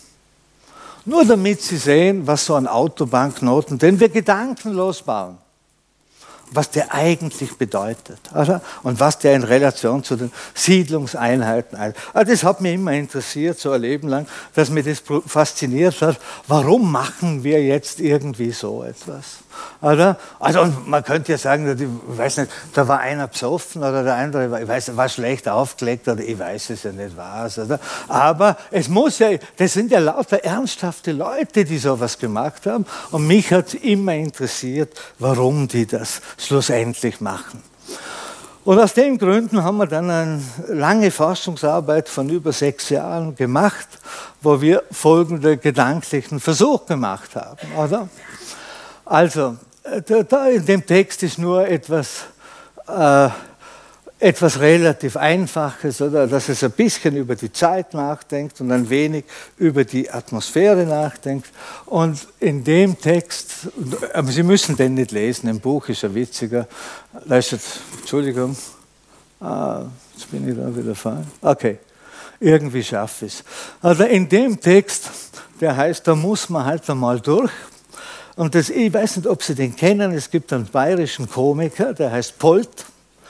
Nur damit Sie sehen, was so ein Autobahnknoten, den wir gedankenlos bauen, was der eigentlich bedeutet, oder? Und was der in Relation zu den Siedlungseinheiten ist. Also das hat mich immer interessiert, so ein Leben lang, dass mich das fasziniert hat. Warum machen wir jetzt irgendwie so etwas? Oder? Also man könnte ja sagen, ich weiß nicht, da war einer besoffen oder der andere war, ich weiß, war schlecht aufgelegt oder ich weiß es ja nicht was. Oder? Aber es muss ja, das sind ja lauter ernsthafte Leute, die sowas gemacht haben. Und mich hat es immer interessiert, warum die das schlussendlich machen. Und aus den Gründen haben wir dann eine lange Forschungsarbeit von über sechs Jahren gemacht, wo wir folgende gedanklichen Versuch gemacht haben. Oder? Also, da in dem Text ist nur etwas, äh, etwas relativ Einfaches, oder? Dass es ein bisschen über die Zeit nachdenkt und ein wenig über die Atmosphäre nachdenkt. Und in dem Text, aber Sie müssen den nicht lesen, im Buch ist er witziger. Da ist jetzt, Entschuldigung, ah, jetzt bin ich da wieder falsch. Okay, irgendwie schaffe ich es. Also in dem Text, der heißt, da muss man halt einmal durch. Und das, ich weiß nicht, ob Sie den kennen, es gibt einen bayerischen Komiker, der heißt Polt.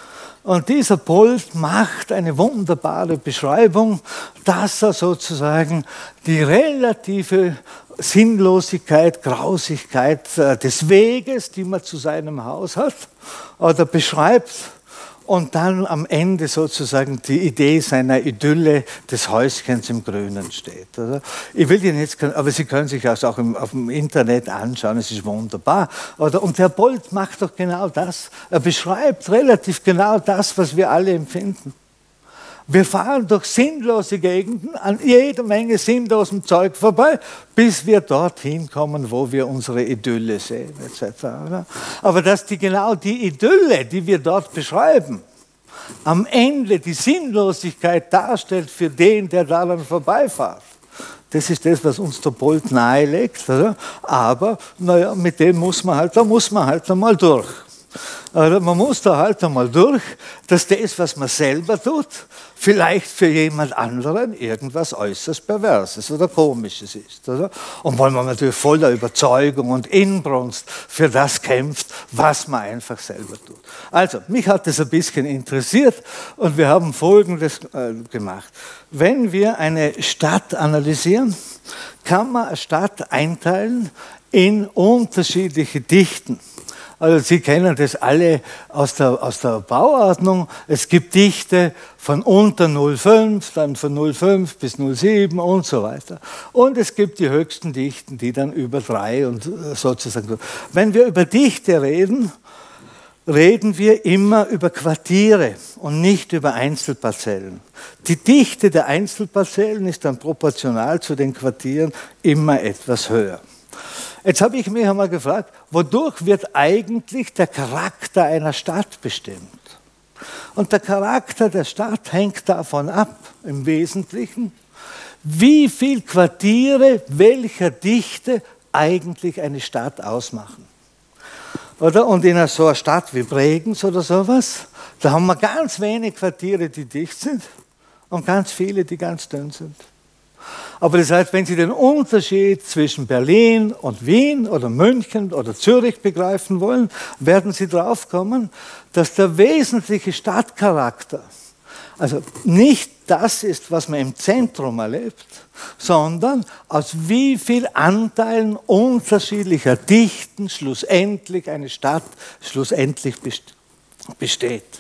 Und dieser Bolt macht eine wunderbare Beschreibung, dass er sozusagen die relative Sinnlosigkeit, Grausigkeit äh, des Weges, die man zu seinem Haus hat, oder beschreibt und dann am Ende sozusagen die Idee seiner Idylle des Häuschens im Grünen steht. Oder? Ich will den jetzt, aber Sie können sich das auch im, auf dem Internet anschauen, es ist wunderbar. Oder? Und der Bolt macht doch genau das, er beschreibt relativ genau das, was wir alle empfinden. Wir fahren durch sinnlose Gegenden an jeder Menge sinnlosem Zeug vorbei, bis wir dorthin kommen, wo wir unsere Idylle sehen, et cetera. Aber dass die genau die Idylle, die wir dort beschreiben, am Ende die Sinnlosigkeit darstellt für den, der daran vorbeifährt, das ist das, was uns der Bolt nahelegt. Oder? Aber naja, mit dem muss man halt, da muss man halt einmal durch. Also man muss da halt einmal durch, dass das, was man selber tut, vielleicht für jemand anderen irgendwas äußerst Perverses oder Komisches ist. Oder? Und weil man natürlich voller Überzeugung und Inbrunst für das kämpft, was man einfach selber tut. Also, mich hat das ein bisschen interessiert und wir haben Folgendes äh, gemacht. Wenn wir eine Stadt analysieren, kann man eine Stadt einteilen in unterschiedliche Dichten. Also Sie kennen das alle aus der, aus der Bauordnung. Es gibt Dichte von unter null Komma fünf, dann von null Komma fünf bis null Komma sieben und so weiter. Und es gibt die höchsten Dichten, die dann über drei und sozusagen. Wenn wir über Dichte reden, reden wir immer über Quartiere und nicht über Einzelparzellen. Die Dichte der Einzelparzellen ist dann proportional zu den Quartieren immer etwas höher. Jetzt habe ich mich einmal gefragt, wodurch wird eigentlich der Charakter einer Stadt bestimmt? Und der Charakter der Stadt hängt davon ab, im Wesentlichen, wie viele Quartiere welcher Dichte eigentlich eine Stadt ausmachen. Oder? Und in so einer Stadt wie Bregenz oder sowas, da haben wir ganz wenige Quartiere, die dicht sind und ganz viele, die ganz dünn sind. Aber das heißt, wenn Sie den Unterschied zwischen Berlin und Wien oder München oder Zürich begreifen wollen, werden Sie drauf kommen, dass der wesentliche Stadtcharakter also nicht das ist, was man im Zentrum erlebt, sondern aus wie vielen Anteilen unterschiedlicher Dichten schlussendlich eine Stadt schlussendlich besteht.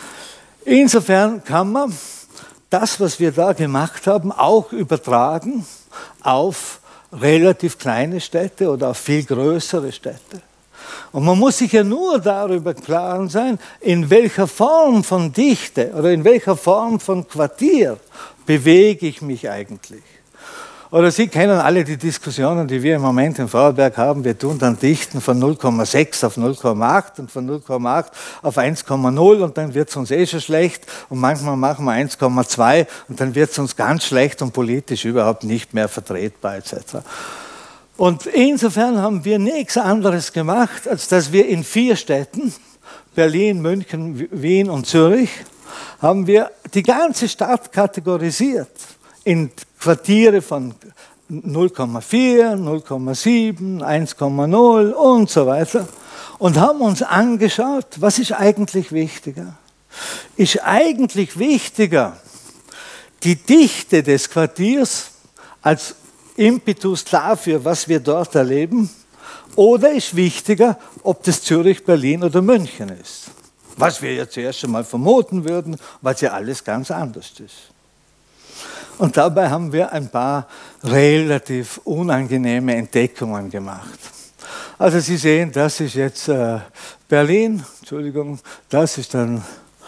Insofern kann man das, was wir da gemacht haben, auch übertragen auf relativ kleine Städte oder auf viel größere Städte. Und man muss sich ja nur darüber klar sein, in welcher Form von Dichte oder in welcher Form von Quartier bewege ich mich eigentlich. Oder Sie kennen alle die Diskussionen, die wir im Moment in Vorarlberg haben. Wir tun dann Dichten von null Komma sechs auf null Komma acht und von null Komma acht auf eins Komma null und dann wird es uns eh schon schlecht. Und manchmal machen wir eins Komma zwei und dann wird es uns ganz schlecht und politisch überhaupt nicht mehr vertretbar et cetera. Und insofern haben wir nichts anderes gemacht, als dass wir in vier Städten, Berlin, München, Wien und Zürich, haben wir die ganze Stadt kategorisiert in Quartiere von null Komma vier, null Komma sieben, eins Komma null und so weiter und haben uns angeschaut, was ist eigentlich wichtiger? Ist eigentlich wichtiger die Dichte des Quartiers als Impetus dafür, was wir dort erleben, oder ist wichtiger, ob das Zürich, Berlin oder München ist? Was wir ja zuerst schon mal vermuten würden, was ja alles ganz anders ist. Und dabei haben wir ein paar relativ unangenehme Entdeckungen gemacht. Also Sie sehen, das ist jetzt äh, Berlin, Entschuldigung, das ist dann,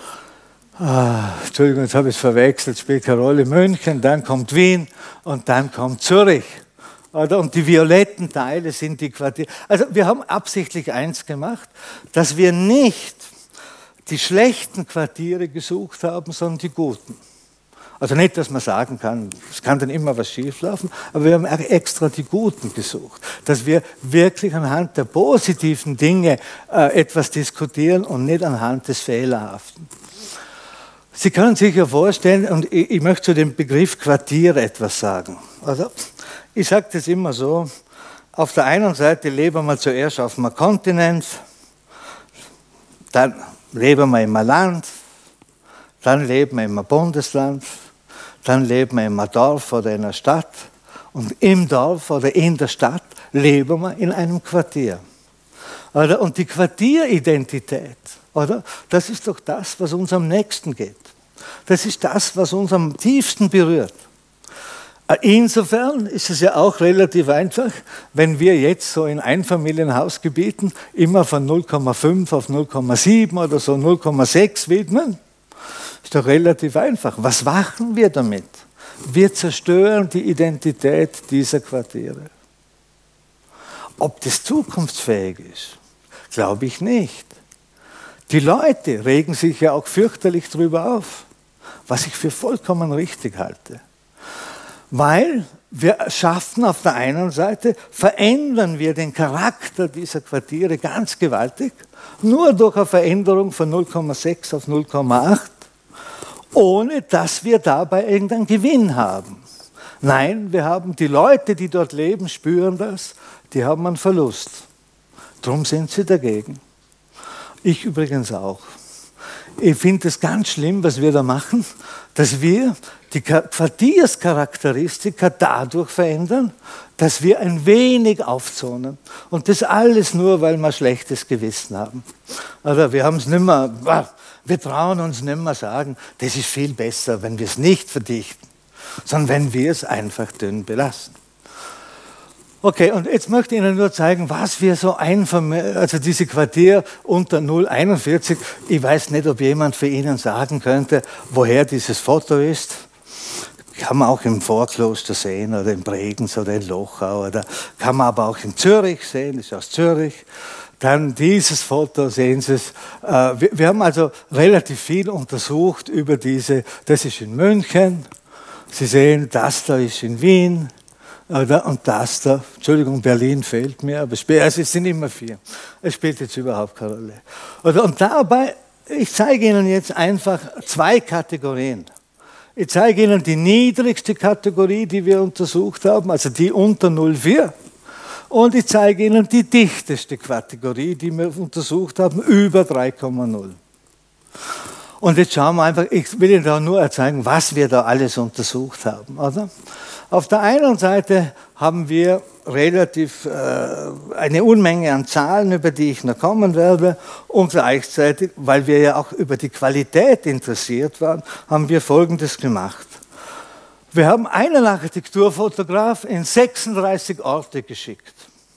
äh, Entschuldigung, jetzt habe ich es verwechselt, spielt keine Rolle, München, dann kommt Wien und dann kommt Zürich. Oder? Und die violetten Teile sind die Quartiere. Also wir haben absichtlich eins gemacht, dass wir nicht die schlechten Quartiere gesucht haben, sondern die guten. Also nicht, dass man sagen kann, es kann dann immer was schieflaufen, aber wir haben extra die Guten gesucht, dass wir wirklich anhand der positiven Dinge äh, etwas diskutieren und nicht anhand des Fehlerhaften. Sie können sich ja vorstellen, und ich, ich möchte zu dem Begriff Quartier etwas sagen. Also, ich sage das immer so, auf der einen Seite leben wir zuerst auf einem Kontinent, dann leben wir im Land, dann leben wir im Bundesland, dann leben wir im Dorf oder in einer Stadt und im Dorf oder in der Stadt leben wir in einem Quartier. Oder? Und die Quartieridentität, oder? Das ist doch das, was uns am nächsten geht. Das ist das, was uns am tiefsten berührt. Insofern ist es ja auch relativ einfach, wenn wir jetzt so in Einfamilienhausgebieten immer von null Komma fünf auf null Komma sieben oder so null Komma sechs widmen. Ist doch relativ einfach. Was machen wir damit? Wir zerstören die Identität dieser Quartiere. Ob das zukunftsfähig ist, glaube ich nicht. Die Leute regen sich ja auch fürchterlich darüber auf, was ich für vollkommen richtig halte. Weil wir schaffen auf der einen Seite, verändern wir den Charakter dieser Quartiere ganz gewaltig, nur durch eine Veränderung von null Komma sechs auf null Komma acht, ohne dass wir dabei irgendeinen Gewinn haben. Nein, wir haben die Leute, die dort leben, spüren das, die haben einen Verlust. Darum sind sie dagegen. Ich übrigens auch. Ich finde es ganz schlimm, was wir da machen, dass wir die Quartierscharakteristika dadurch verändern, dass wir ein wenig aufzonen. Und das alles nur, weil wir ein schlechtes Gewissen haben. Also wir haben es nicht mehr, wir trauen uns nicht mehr sagen, das ist viel besser, wenn wir es nicht verdichten, sondern wenn wir es einfach dünn belassen. Okay, und jetzt möchte ich Ihnen nur zeigen, was wir so einvermehrt, also diese Quartier unter null Komma einundvierzig, ich weiß nicht, ob jemand für Ihnen sagen könnte, woher dieses Foto ist. Kann man auch im Vorkloster sehen oder in Bregenz oder in Lochau, oder kann man aber auch in Zürich sehen, das ist aus Zürich. Dann dieses Foto, sehen Sie es. Wir, wir haben also relativ viel untersucht über diese, das ist in München, Sie sehen, das da ist in Wien, und das da, Entschuldigung, Berlin fehlt mir, aber also es sind immer vier. Es spielt jetzt überhaupt keine Rolle. Und dabei, ich zeige Ihnen jetzt einfach zwei Kategorien. Ich zeige Ihnen die niedrigste Kategorie, die wir untersucht haben, also die unter null Komma vier. Und ich zeige Ihnen die dichteste Kategorie, die wir untersucht haben, über drei Komma null. Und jetzt schauen wir einfach, ich will Ihnen da nur zeigen, was wir da alles untersucht haben. Oder? Auf der einen Seite haben wir relativ äh, eine Unmenge an Zahlen, über die ich noch kommen werde, und gleichzeitig, weil wir ja auch über die Qualität interessiert waren, haben wir Folgendes gemacht. Wir haben einen Architekturfotograf in sechsunddreißig Orte geschickt.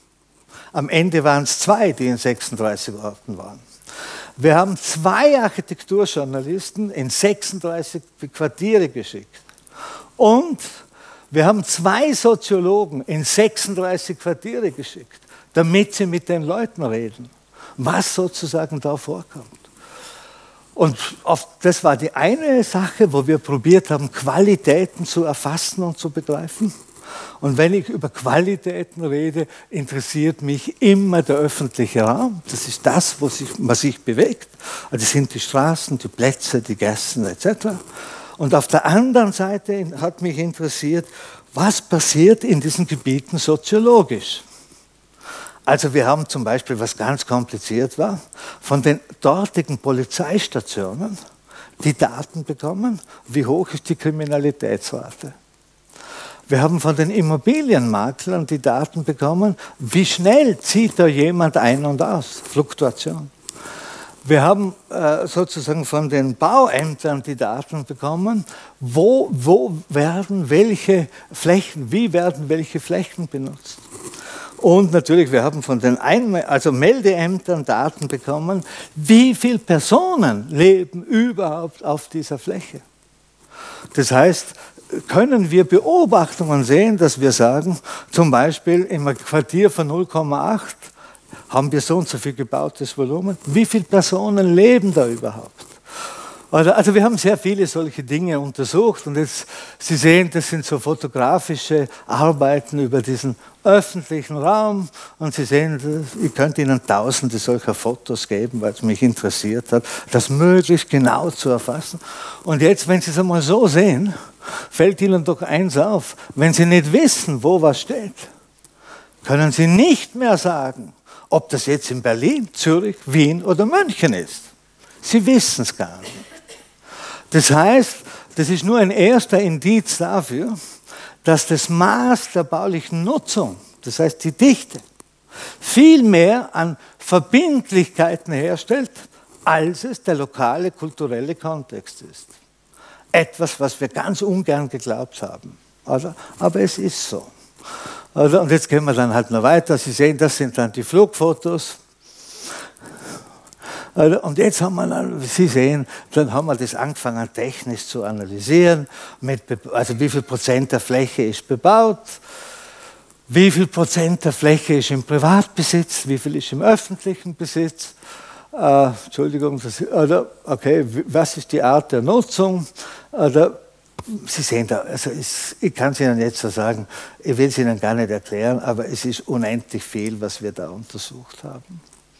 Am Ende waren es zwei, die in sechsunddreißig Orten waren. Wir haben zwei Architekturjournalisten in sechsunddreißig Quartiere geschickt. Und wir haben zwei Soziologen in sechsunddreißig Quartiere geschickt, damit sie mit den Leuten reden, was sozusagen da vorkommt. Und das war die eine Sache, wo wir probiert haben, Qualitäten zu erfassen und zu begreifen. Und wenn ich über Qualitäten rede, interessiert mich immer der öffentliche Raum. Das ist das, was sich, was sich bewegt. Also das sind die Straßen, die Plätze, die Gassen et cetera. Und auf der anderen Seite hat mich interessiert, was passiert in diesen Gebieten soziologisch. Also wir haben zum Beispiel, was ganz kompliziert war, von den dortigen Polizeistationen die Daten bekommen, wie hoch ist die Kriminalitätsrate. Wir haben von den Immobilienmaklern die Daten bekommen, wie schnell zieht da jemand ein und aus, Fluktuation. Wir haben äh, sozusagen von den Bauämtern die Daten bekommen, wo, wo werden welche Flächen, wie werden welche Flächen benutzt. Und natürlich, wir haben von den Einme- also Meldeämtern Daten bekommen, wie viele Personen leben überhaupt auf dieser Fläche. Das heißt, können wir Beobachtungen sehen, dass wir sagen, zum Beispiel im Quartier von null Komma acht, haben wir so und so viel gebautes Volumen. Wie viele Personen leben da überhaupt? Also wir haben sehr viele solche Dinge untersucht und jetzt, Sie sehen, das sind so fotografische Arbeiten über diesen öffentlichen Raum und Sie sehen, ich könnte Ihnen tausende solcher Fotos geben, weil es mich interessiert hat, das möglichst genau zu erfassen. Und jetzt, wenn Sie es einmal so sehen, fällt Ihnen doch eins auf, wenn Sie nicht wissen, wo was steht, können Sie nicht mehr sagen, ob das jetzt in Berlin, Zürich, Wien oder München ist. Sie wissen es gar nicht. Das heißt, das ist nur ein erster Indiz dafür, dass das Maß der baulichen Nutzung, das heißt die Dichte, viel mehr an Verbindlichkeiten herstellt, als es der lokale kulturelle Kontext ist. Etwas, was wir ganz ungern geglaubt haben. Also, aber es ist so. Also, und jetzt gehen wir dann halt noch weiter. Sie sehen, das sind dann die Flugfotos. Also, und jetzt haben wir dann, Sie sehen, dann haben wir das angefangen technisch zu analysieren, mit, also wie viel Prozent der Fläche ist bebaut, wie viel Prozent der Fläche ist im Privatbesitz, wie viel ist im öffentlichen Besitz. Äh, Entschuldigung, das, oder, okay, was ist die Art der Nutzung? Oder, Sie sehen da, also es, ich kann es Ihnen jetzt so sagen, ich will es Ihnen gar nicht erklären, aber es ist unendlich viel, was wir da untersucht haben.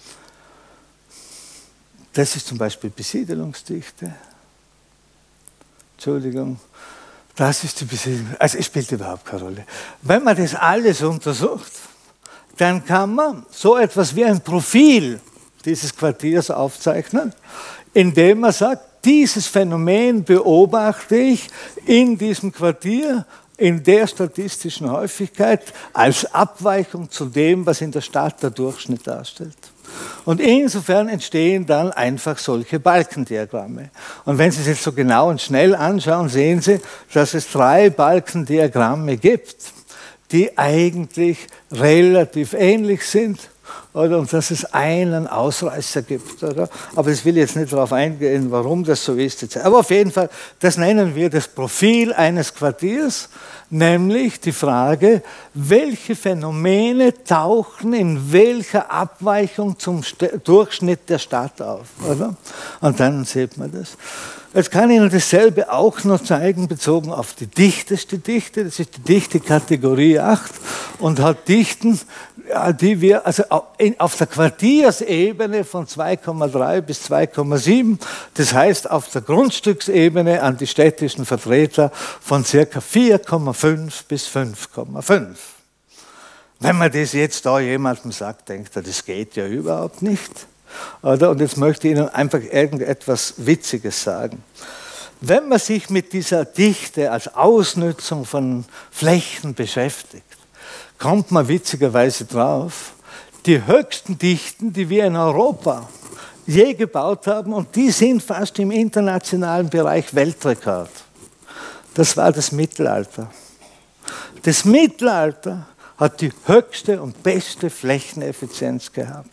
Das ist zum Beispiel Besiedelungsdichte. Entschuldigung, das ist die Besiedelung, also es spielt überhaupt keine Rolle. Wenn man das alles untersucht, dann kann man so etwas wie ein Profil dieses Quartiers aufzeichnen, indem man sagt, dieses Phänomen beobachte ich in diesem Quartier in der statistischen Häufigkeit als Abweichung zu dem, was in der Stadt der Durchschnitt darstellt. Und insofern entstehen dann einfach solche Balkendiagramme. Und wenn Sie es jetzt so genau und schnell anschauen, sehen Sie, dass es drei Balkendiagramme gibt, die eigentlich relativ ähnlich sind. Oder, und dass es einen Ausreißer gibt. Oder? Aber ich will jetzt nicht darauf eingehen, warum das so ist. Aber auf jeden Fall, das nennen wir das Profil eines Quartiers, nämlich die Frage, welche Phänomene tauchen in welcher Abweichung zum St- Durchschnitt der Stadt auf. Oder? Und dann sieht man das. Jetzt kann ich Ihnen dasselbe auch noch zeigen, bezogen auf die dichteste Dichte. Das ist die Dichte Kategorie acht und hat Dichten, die wir also auf der Quartiersebene von zwei Komma drei bis zwei Komma sieben, das heißt auf der Grundstücksebene an die städtischen Vertreter von ca. vier Komma fünf bis fünf Komma fünf. Wenn man das jetzt da jemandem sagt, denkt er, das geht ja überhaupt nicht. Oder? Und jetzt möchte ich Ihnen einfach irgendetwas Witziges sagen. Wenn man sich mit dieser Dichte als Ausnutzung von Flächen beschäftigt, kommt man witzigerweise drauf, die höchsten Dichten, die wir in Europa je gebaut haben, und die sind fast im internationalen Bereich Weltrekord. Das war das Mittelalter. Das Mittelalter hat die höchste und beste Flächeneffizienz gehabt.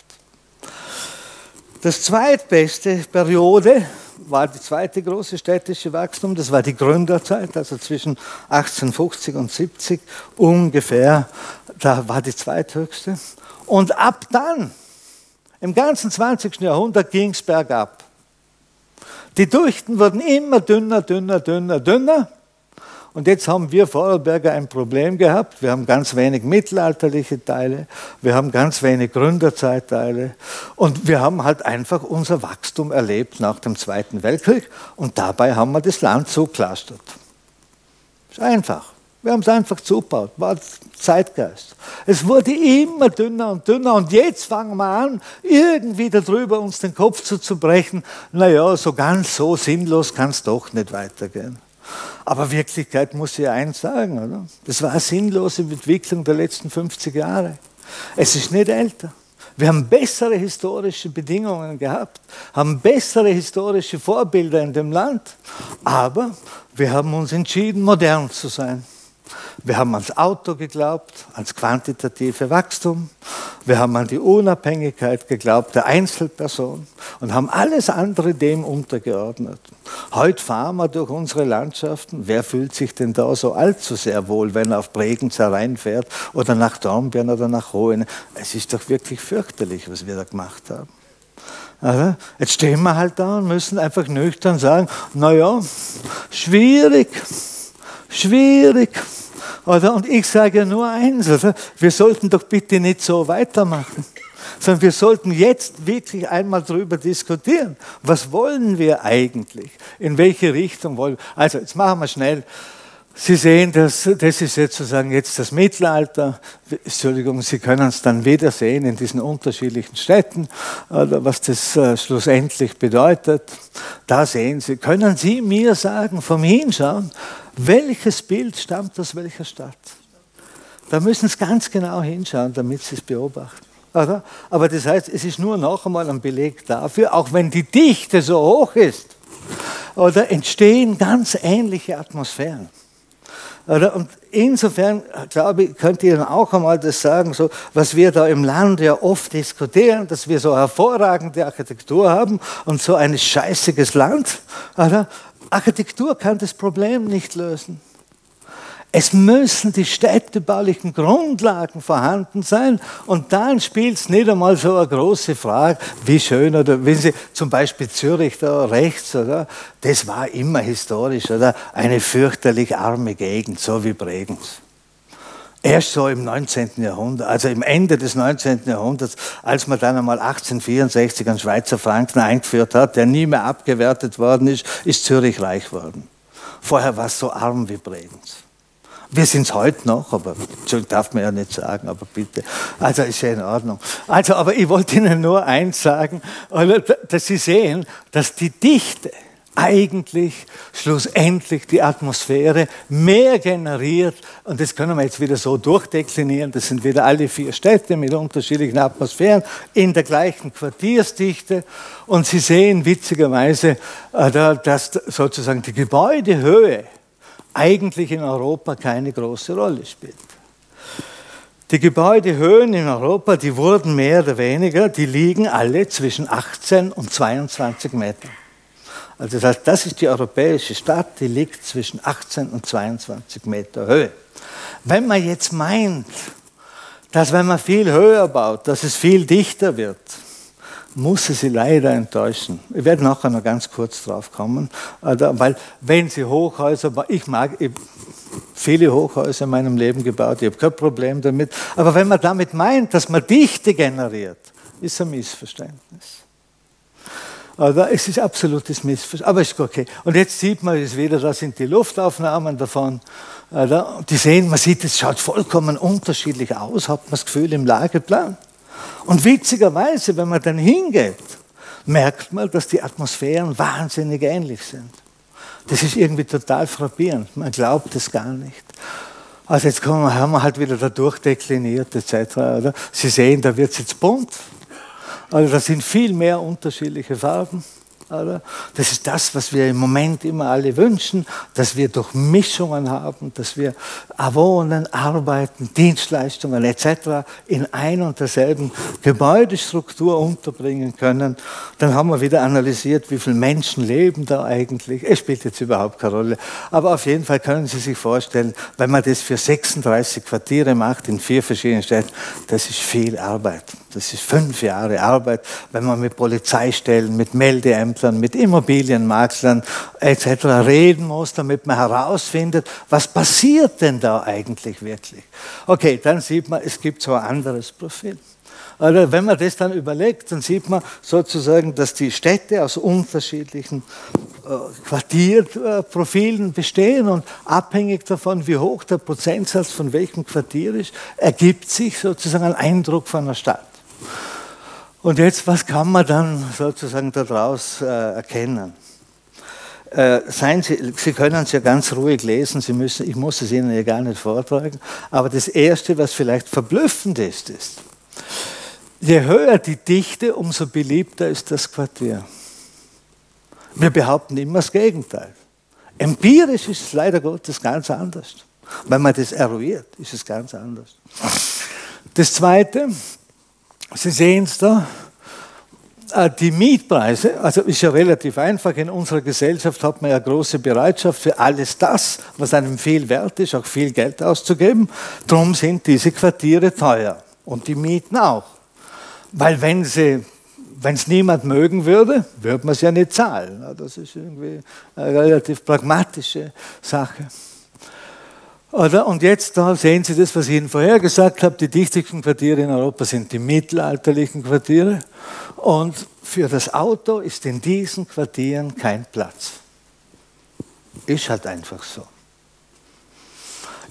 Das zweitbeste Periode war die zweite große städtische Wachstum, das war die Gründerzeit, also zwischen achtzehnhundertfünfzig und siebzig ungefähr, da war die zweithöchste. Und ab dann, im ganzen zwanzigsten Jahrhundert, ging es bergab. Die Dichten wurden immer dünner, dünner, dünner, dünner. Und jetzt haben wir Vorarlberger ein Problem gehabt. Wir haben ganz wenig mittelalterliche Teile, wir haben ganz wenig Gründerzeitteile und wir haben halt einfach unser Wachstum erlebt nach dem Zweiten Weltkrieg und dabei haben wir das Land zugeklustert. Ist einfach. Wir haben es einfach zugebaut, war Zeitgeist. Es wurde immer dünner und dünner und jetzt fangen wir an, irgendwie darüber uns den Kopf zuzubrechen. Naja, so ganz so sinnlos kann es doch nicht weitergehen. Aber Wirklichkeit muss ich eins sagen, oder? Das war eine sinnlose Entwicklung der letzten fünfzig Jahre. Es ist nicht älter. Wir haben bessere historische Bedingungen gehabt, haben bessere historische Vorbilder in dem Land, aber wir haben uns entschieden, modern zu sein. Wir haben ans Auto geglaubt, ans quantitative Wachstum. Wir haben an die Unabhängigkeit geglaubt der Einzelperson und haben alles andere dem untergeordnet. Heute fahren wir durch unsere Landschaften. Wer fühlt sich denn da so allzu sehr wohl, wenn er auf Bregenz hereinfährt oder nach Dornbirn oder nach Rohene? Es ist doch wirklich fürchterlich, was wir da gemacht haben. Also, jetzt stehen wir halt da und müssen einfach nüchtern sagen, naja, schwierig, schwierig. Oder? Und ich sage nur eins, oder? Wir sollten doch bitte nicht so weitermachen, sondern wir sollten jetzt wirklich einmal darüber diskutieren. Was wollen wir eigentlich? In welche Richtung wollen wir? Also jetzt machen wir schnell. Sie sehen, das, das ist jetzt sozusagen jetzt das Mittelalter. Entschuldigung, Sie können es dann wieder sehen in diesen unterschiedlichen Städten, was das äh, schlussendlich bedeutet. Da sehen Sie, können Sie mir sagen, vom Hinschauen, welches Bild stammt aus welcher Stadt? Da müssen Sie ganz genau hinschauen, damit Sie es beobachten. Oder? Aber das heißt, es ist nur noch einmal ein Beleg dafür, auch wenn die Dichte so hoch ist, oder entstehen ganz ähnliche Atmosphären. Oder? Und insofern, glaube ich, könnt ihr auch einmal das sagen, so, was wir da im Land ja oft diskutieren, dass wir so hervorragende Architektur haben und so ein scheißiges Land. Oder? Architektur kann das Problem nicht lösen. Es müssen die städtebaulichen Grundlagen vorhanden sein und dann spielt es nicht einmal so eine große Frage, wie schön, oder wenn Sie zum Beispiel Zürich da rechts, oder, das war immer historisch, oder, eine fürchterlich arme Gegend, so wie Bregenz. Erst so im neunzehnten Jahrhundert, also im Ende des neunzehnten Jahrhunderts, als man dann einmal achtzehnhundertvierundsechzig einen Schweizer Franken eingeführt hat, der nie mehr abgewertet worden ist, ist Zürich reich worden. Vorher war es so arm wie Bregenz. Wir sind es heute noch, aber darf man ja nicht sagen, aber bitte. Also ist ja in Ordnung. Also, aber ich wollte Ihnen nur eins sagen, dass Sie sehen, dass die Dichte eigentlich schlussendlich die Atmosphäre mehr generiert, und das können wir jetzt wieder so durchdeklinieren, das sind wieder alle vier Städte mit unterschiedlichen Atmosphären in der gleichen Quartiersdichte, und Sie sehen witzigerweise, dass sozusagen die Gebäudehöhe eigentlich in Europa keine große Rolle spielt. Die Gebäudehöhen in Europa, die wurden mehr oder weniger, die liegen alle zwischen achtzehn und zweiundzwanzig Metern. Also das heißt, das ist die europäische Stadt, die liegt zwischen achtzehn und zweiundzwanzig Meter Höhe. Wenn man jetzt meint, dass wenn man viel höher baut, dass es viel dichter wird, muss ich Sie leider enttäuschen. Ich werde nachher noch ganz kurz drauf kommen, weil wenn Sie Hochhäuser bauen, ich mag ich, viele Hochhäuser in meinem Leben gebaut, ich habe kein Problem damit, aber wenn man damit meint, dass man Dichte generiert, ist ein Missverständnis. Aber es ist absolutes Missverständnis, aber ist okay. Und jetzt sieht man es wieder, da sind die Luftaufnahmen davon. Die sehen, man sieht, es schaut vollkommen unterschiedlich aus, hat man das Gefühl im Lageplan. Und witzigerweise, wenn man dann hingeht, merkt man, dass die Atmosphären wahnsinnig ähnlich sind. Das ist irgendwie total frappierend, man glaubt es gar nicht. Also jetzt kommen wir, haben wir halt wieder da durchdekliniert et cetera. Oder? Sie sehen, da wird es jetzt bunt. Also da sind viel mehr unterschiedliche Farben. Oder? Das ist das, was wir im Moment immer alle wünschen, dass wir Durchmischungen haben, dass wir Wohnen, Arbeiten, Dienstleistungen et cetera in ein und derselben Gebäudestruktur unterbringen können. Dann haben wir wieder analysiert, wie viele Menschen leben da eigentlich. Es spielt jetzt überhaupt keine Rolle. Aber auf jeden Fall können Sie sich vorstellen, wenn man das für sechsunddreißig Quartiere macht in vier verschiedenen Städten, das ist viel Arbeit. Das ist fünf Jahre Arbeit, wenn man mit Polizeistellen, mit Meldeämtern, mit Immobilienmaklern et cetera reden muss, damit man herausfindet, was passiert denn da eigentlich wirklich. Okay, dann sieht man, es gibt so ein anderes Profil. Also wenn man das dann überlegt, dann sieht man sozusagen, dass die Städte aus unterschiedlichen äh, Quartierprofilen bestehen und abhängig davon, wie hoch der Prozentsatz von welchem Quartier ist, ergibt sich sozusagen ein Eindruck von einer Stadt. Und jetzt, was kann man dann sozusagen daraus äh, erkennen? Äh, seien Sie, Sie können es ja ganz ruhig lesen, Sie müssen, ich muss es Ihnen ja gar nicht vortragen, aber das Erste, was vielleicht verblüffend ist, ist, je höher die Dichte, umso beliebter ist das Quartier. Wir behaupten immer das Gegenteil. Empirisch ist es leider Gottes ganz anders. Wenn man das eruiert, ist es ganz anders. Das Zweite, Sie sehen es da, die Mietpreise, also ist ja relativ einfach, in unserer Gesellschaft hat man ja große Bereitschaft für alles das, was einem viel wert ist, auch viel Geld auszugeben. Darum sind diese Quartiere teuer und die Mieten auch. Weil wenn sie, wenn es niemand mögen würde, würde man es ja nicht zahlen. Das ist irgendwie eine relativ pragmatische Sache. Oder? Und jetzt da sehen Sie das, was ich Ihnen vorher gesagt habe, die dichtesten Quartiere in Europa sind die mittelalterlichen Quartiere. Und für das Auto ist in diesen Quartieren kein Platz. Ist halt einfach so.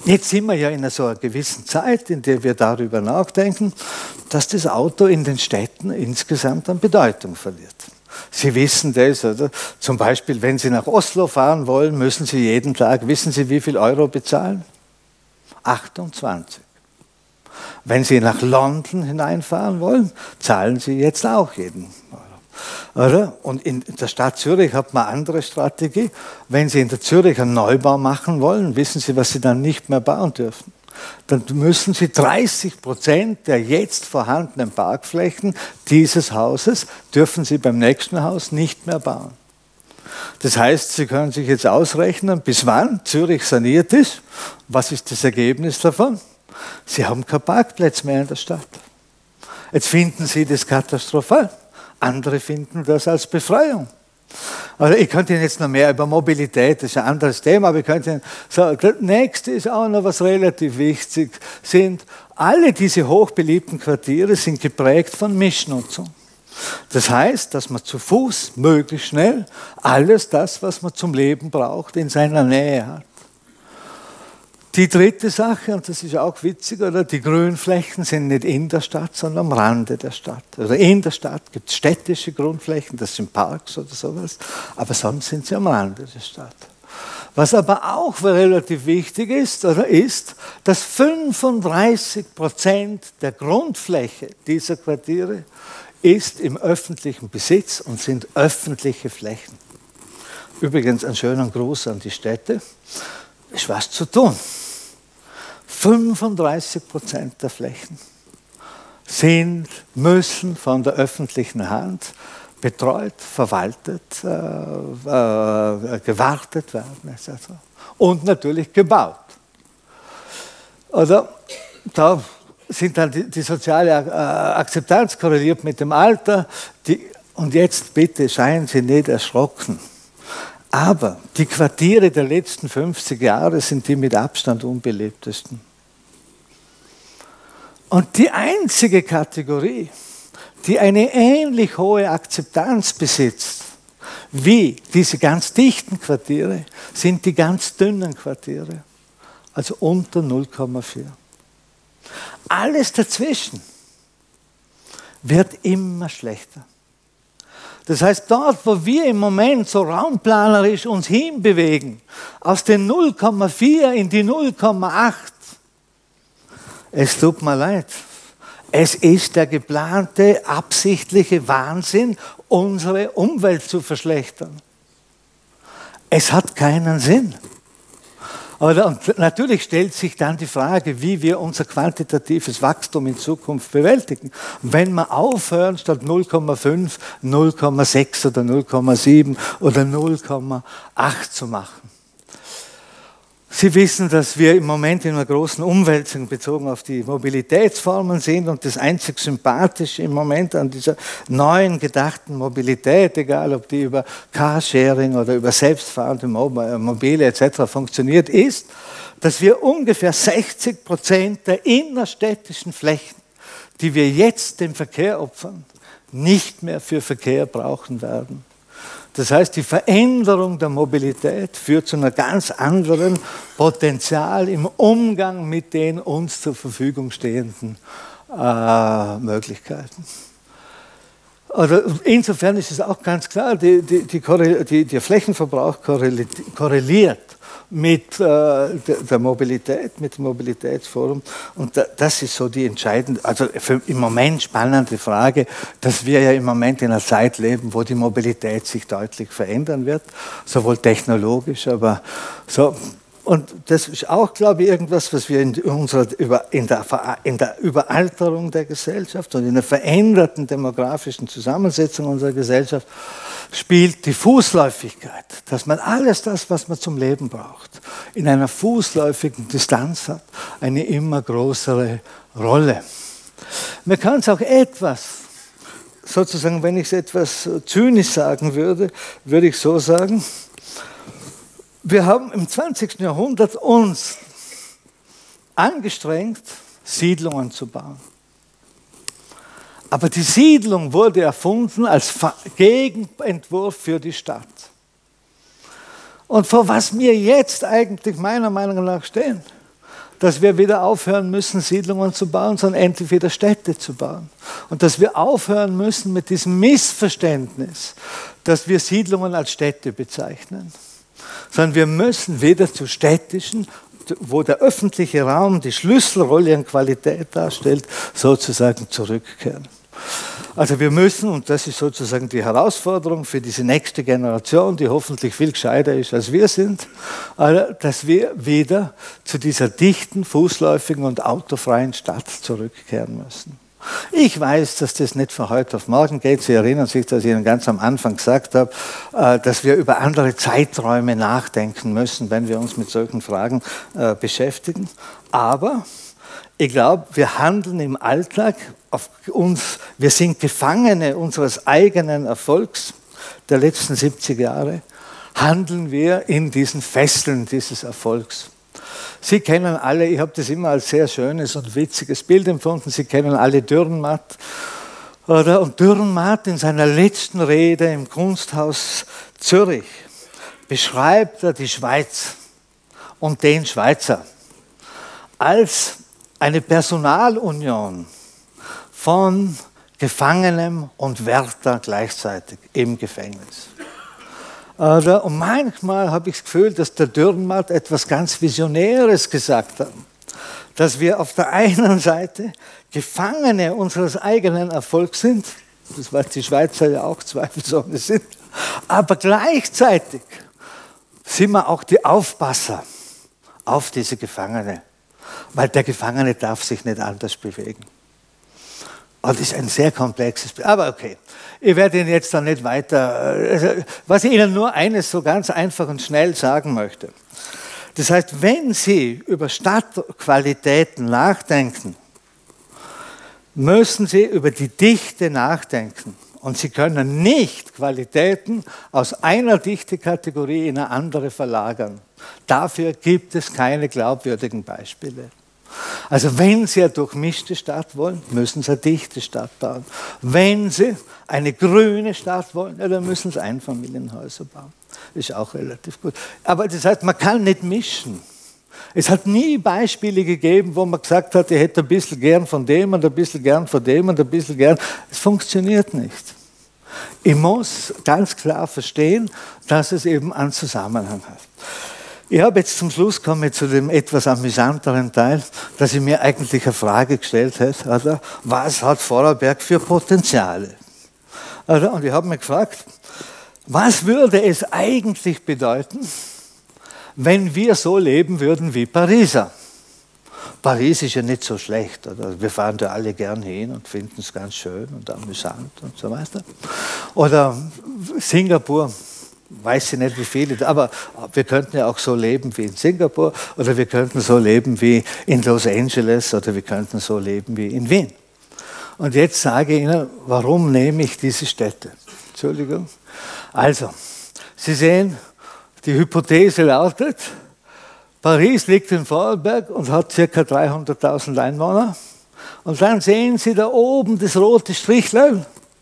Jetzt sind wir ja in so einer gewissen Zeit, in der wir darüber nachdenken, dass das Auto in den Städten insgesamt an Bedeutung verliert. Sie wissen das, oder? Zum Beispiel, wenn Sie nach Oslo fahren wollen, müssen Sie jeden Tag, wissen Sie, wie viel Euro bezahlen? achtundzwanzig. Wenn Sie nach London hineinfahren wollen, zahlen Sie jetzt auch jeden Euro. Oder? Und in der Stadt Zürich hat man eine andere Strategie. Wenn Sie in der Zürich einen Neubau machen wollen, wissen Sie, was Sie dann nicht mehr bauen dürfen. Dann müssen Sie dreißig Prozent der jetzt vorhandenen Parkflächen dieses Hauses, dürfen Sie beim nächsten Haus nicht mehr bauen. Das heißt, Sie können sich jetzt ausrechnen, bis wann Zürich saniert ist. Was ist das Ergebnis davon? Sie haben keine Parkplätze mehr in der Stadt. Jetzt finden Sie das katastrophal. Andere finden das als Befreiung. Also ich könnte Ihnen jetzt noch mehr über Mobilität, das ist ein anderes Thema, aber ich könnte Ihnen sagen, das nächste ist auch noch was relativ wichtig, sind alle diese hochbeliebten Quartiere sind geprägt von Mischnutzung. Das heißt, dass man zu Fuß möglichst schnell alles das, was man zum Leben braucht, in seiner Nähe hat. Die dritte Sache, und das ist auch witzig, oder? Die Grünflächen sind nicht in der Stadt, sondern am Rande der Stadt. Also in der Stadt gibt es städtische Grundflächen, das sind Parks oder sowas, aber sonst sind sie am Rande der Stadt. Was aber auch relativ wichtig ist, oder, ist, dass fünfunddreißig Prozent der Grundfläche dieser Quartiere ist im öffentlichen Besitz und sind öffentliche Flächen. Übrigens ein schöner Gruß an die Städte. Ist was zu tun. fünfunddreißig Prozent der Flächen sind, müssen von der öffentlichen Hand betreut, verwaltet, äh, äh, gewartet werden et cetera. Und natürlich gebaut. Oder da sind dann die, die soziale äh, Akzeptanz korreliert mit dem Alter. Die, und jetzt bitte seien Sie nicht erschrocken. Aber die Quartiere der letzten fünfzig Jahre sind die mit Abstand unbeliebtesten. Und die einzige Kategorie, die eine ähnlich hohe Akzeptanz besitzt wie diese ganz dichten Quartiere, sind die ganz dünnen Quartiere, also unter null Komma vier. Alles dazwischen wird immer schlechter. Das heißt, dort, wo wir im Moment so raumplanerisch uns hinbewegen, aus den null Komma vier in die null Komma acht, es tut mir leid, es ist der geplante, absichtliche Wahnsinn, unsere Umwelt zu verschlechtern. Es hat keinen Sinn. Und natürlich stellt sich dann die Frage, wie wir unser quantitatives Wachstum in Zukunft bewältigen. Wenn wir aufhören, statt null Komma fünf, null Komma sechs oder null Komma sieben oder null Komma acht zu machen. Sie wissen, dass wir im Moment in einer großen Umwälzung bezogen auf die Mobilitätsformen sind und das einzig Sympathische im Moment an dieser neuen gedachten Mobilität, egal ob die über Carsharing oder über selbstfahrende Mobile et cetera funktioniert, ist, dass wir ungefähr sechzig Prozent der innerstädtischen Flächen, die wir jetzt dem Verkehr opfern, nicht mehr für Verkehr brauchen werden. Das heißt, die Veränderung der Mobilität führt zu einem ganz anderen Potenzial im Umgang mit den uns zur Verfügung stehenden äh, Möglichkeiten. Also insofern ist es auch ganz klar, die, die, die die, der Flächenverbrauch korreliert mit äh, der, der Mobilität, mit dem Mobilitätsforum. Und da, das ist so die entscheidende, also für im Moment spannende Frage, dass wir ja im Moment in einer Zeit leben, wo die Mobilität sich deutlich verändern wird, sowohl technologisch, aber so. Und das ist auch, glaube ich, irgendwas, was wir in, unserer, in, der, in der Überalterung der Gesellschaft und in der veränderten demografischen Zusammensetzung unserer Gesellschaft spielt die Fußläufigkeit, dass man alles das, was man zum Leben braucht, in einer fußläufigen Distanz hat, eine immer größere Rolle. Man kann es auch etwas, sozusagen, wenn ich es etwas zynisch sagen würde, würde ich so sagen, wir haben im zwanzigsten Jahrhundert uns angestrengt, Siedlungen zu bauen. Aber die Siedlung wurde erfunden als Gegenentwurf für die Stadt. Und vor was wir jetzt eigentlich meiner Meinung nach stehen, dass wir wieder aufhören müssen, Siedlungen zu bauen, sondern endlich wieder Städte zu bauen. Und dass wir aufhören müssen mit diesem Missverständnis, dass wir Siedlungen als Städte bezeichnen. Sondern wir müssen wieder zu städtischen, wo der öffentliche Raum die Schlüsselrolle an Qualität darstellt, sozusagen zurückkehren. Also wir müssen, und das ist sozusagen die Herausforderung für diese nächste Generation, die hoffentlich viel gescheiter ist als wir sind, dass wir wieder zu dieser dichten, fußläufigen und autofreien Stadt zurückkehren müssen. Ich weiß, dass das nicht von heute auf morgen geht. Sie erinnern sich, dass ich Ihnen ganz am Anfang gesagt habe, dass wir über andere Zeiträume nachdenken müssen, wenn wir uns mit solchen Fragen beschäftigen. Aber ich glaube, wir handeln im Alltag auf uns, wir sind Gefangene unseres eigenen Erfolgs der letzten siebzig Jahre, handeln wir in diesen Fesseln dieses Erfolgs. Sie kennen alle, ich habe das immer als sehr schönes und witziges Bild empfunden, Sie kennen alle Dürrenmatt. Oder? Und Dürrenmatt in seiner letzten Rede im Kunsthaus Zürich beschreibt er die Schweiz und den Schweizer als eine Personalunion von Gefangenem und Wärter gleichzeitig im Gefängnis. Und manchmal habe ich das Gefühl, dass der Dürrenmatt etwas ganz Visionäres gesagt hat. Dass wir auf der einen Seite Gefangene unseres eigenen Erfolgs sind, das was die Schweizer ja auch zweifelsohne sind, aber gleichzeitig sind wir auch die Aufpasser auf diese Gefangene. Weil der Gefangene darf sich nicht anders bewegen. Und das ist ein sehr komplexes Bild. Aber okay, ich werde Ihnen jetzt da nicht weiter... Also, was ich Ihnen nur eines so ganz einfach und schnell sagen möchte. Das heißt, wenn Sie über Stadtqualitäten nachdenken, müssen Sie über die Dichte nachdenken. Und Sie können nicht Qualitäten aus einer Dichtekategorie in eine andere verlagern. Dafür gibt es keine glaubwürdigen Beispiele. Also wenn Sie eine durchmischte Stadt wollen, müssen Sie eine dichte Stadt bauen. Wenn Sie eine grüne Stadt wollen, ja, dann müssen Sie Einfamilienhäuser bauen. Ist auch relativ gut. Aber das heißt, man kann nicht mischen. Es hat nie Beispiele gegeben, wo man gesagt hat, ich hätte ein bisschen gern von dem und ein bisschen gern von dem und ein bisschen gern. Es funktioniert nicht. Ich muss ganz klar verstehen, dass es eben einen Zusammenhang hat. Ich habe jetzt zum Schluss komme zu dem etwas amüsanteren Teil, dass ich mir eigentlich eine Frage gestellt habe, also, was hat Vorarlberg für Potenziale? Also, und ich habe mich gefragt, was würde es eigentlich bedeuten, wenn wir so leben würden wie Pariser? Paris ist ja nicht so schlecht, oder? Wir fahren da alle gern hin und finden es ganz schön und amüsant und so weiter. Oder Singapur. Weiß ich nicht, wie viele, aber wir könnten ja auch so leben wie in Singapur oder wir könnten so leben wie in Los Angeles oder wir könnten so leben wie in Wien. Und jetzt sage ich Ihnen, warum nehme ich diese Städte? Entschuldigung. Also, Sie sehen, die Hypothese lautet, Paris liegt in Vorarlberg und hat ca. dreihunderttausend Einwohner. Und dann sehen Sie da oben das rote Strichlein.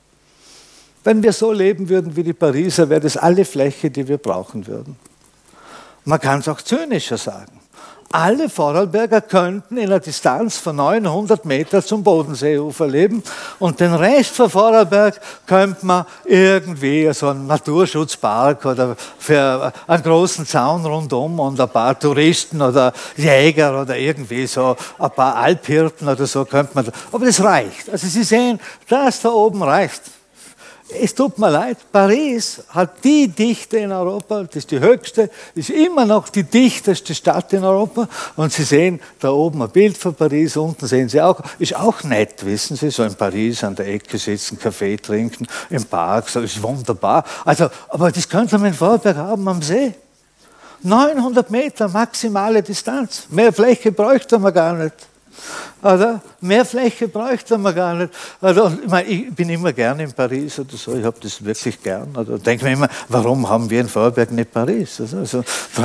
Wenn wir so leben würden wie die Pariser, wäre das alle Fläche, die wir brauchen würden. Man kann es auch zynischer sagen. Alle Vorarlberger könnten in einer Distanz von neunhundert Meter zum Bodenseeufer leben und den Rest von Vorarlberg könnte man irgendwie so einen Naturschutzpark oder für einen großen Zaun rundum und ein paar Touristen oder Jäger oder irgendwie so ein paar Alphirten oder so könnte man. Aber das reicht. Also Sie sehen, das da oben reicht. Es tut mir leid, Paris hat die Dichte in Europa, das ist die höchste, ist immer noch die dichteste Stadt in Europa. Und Sie sehen da oben ein Bild von Paris, unten sehen Sie auch, ist auch nett, wissen Sie, so in Paris an der Ecke sitzen, Kaffee trinken, im Park, so ist wunderbar. Also, aber das könnte man in Vorarlberg haben am See. neunhundert Meter maximale Distanz, mehr Fläche bräuchte man gar nicht. Oder? Mehr Fläche bräuchte man gar nicht. Oder? Ich, meine, ich bin immer gern in Paris oder so, ich habe das wirklich gern. Oder denke mir immer, warum haben wir in Vorarlberg nicht Paris? Also,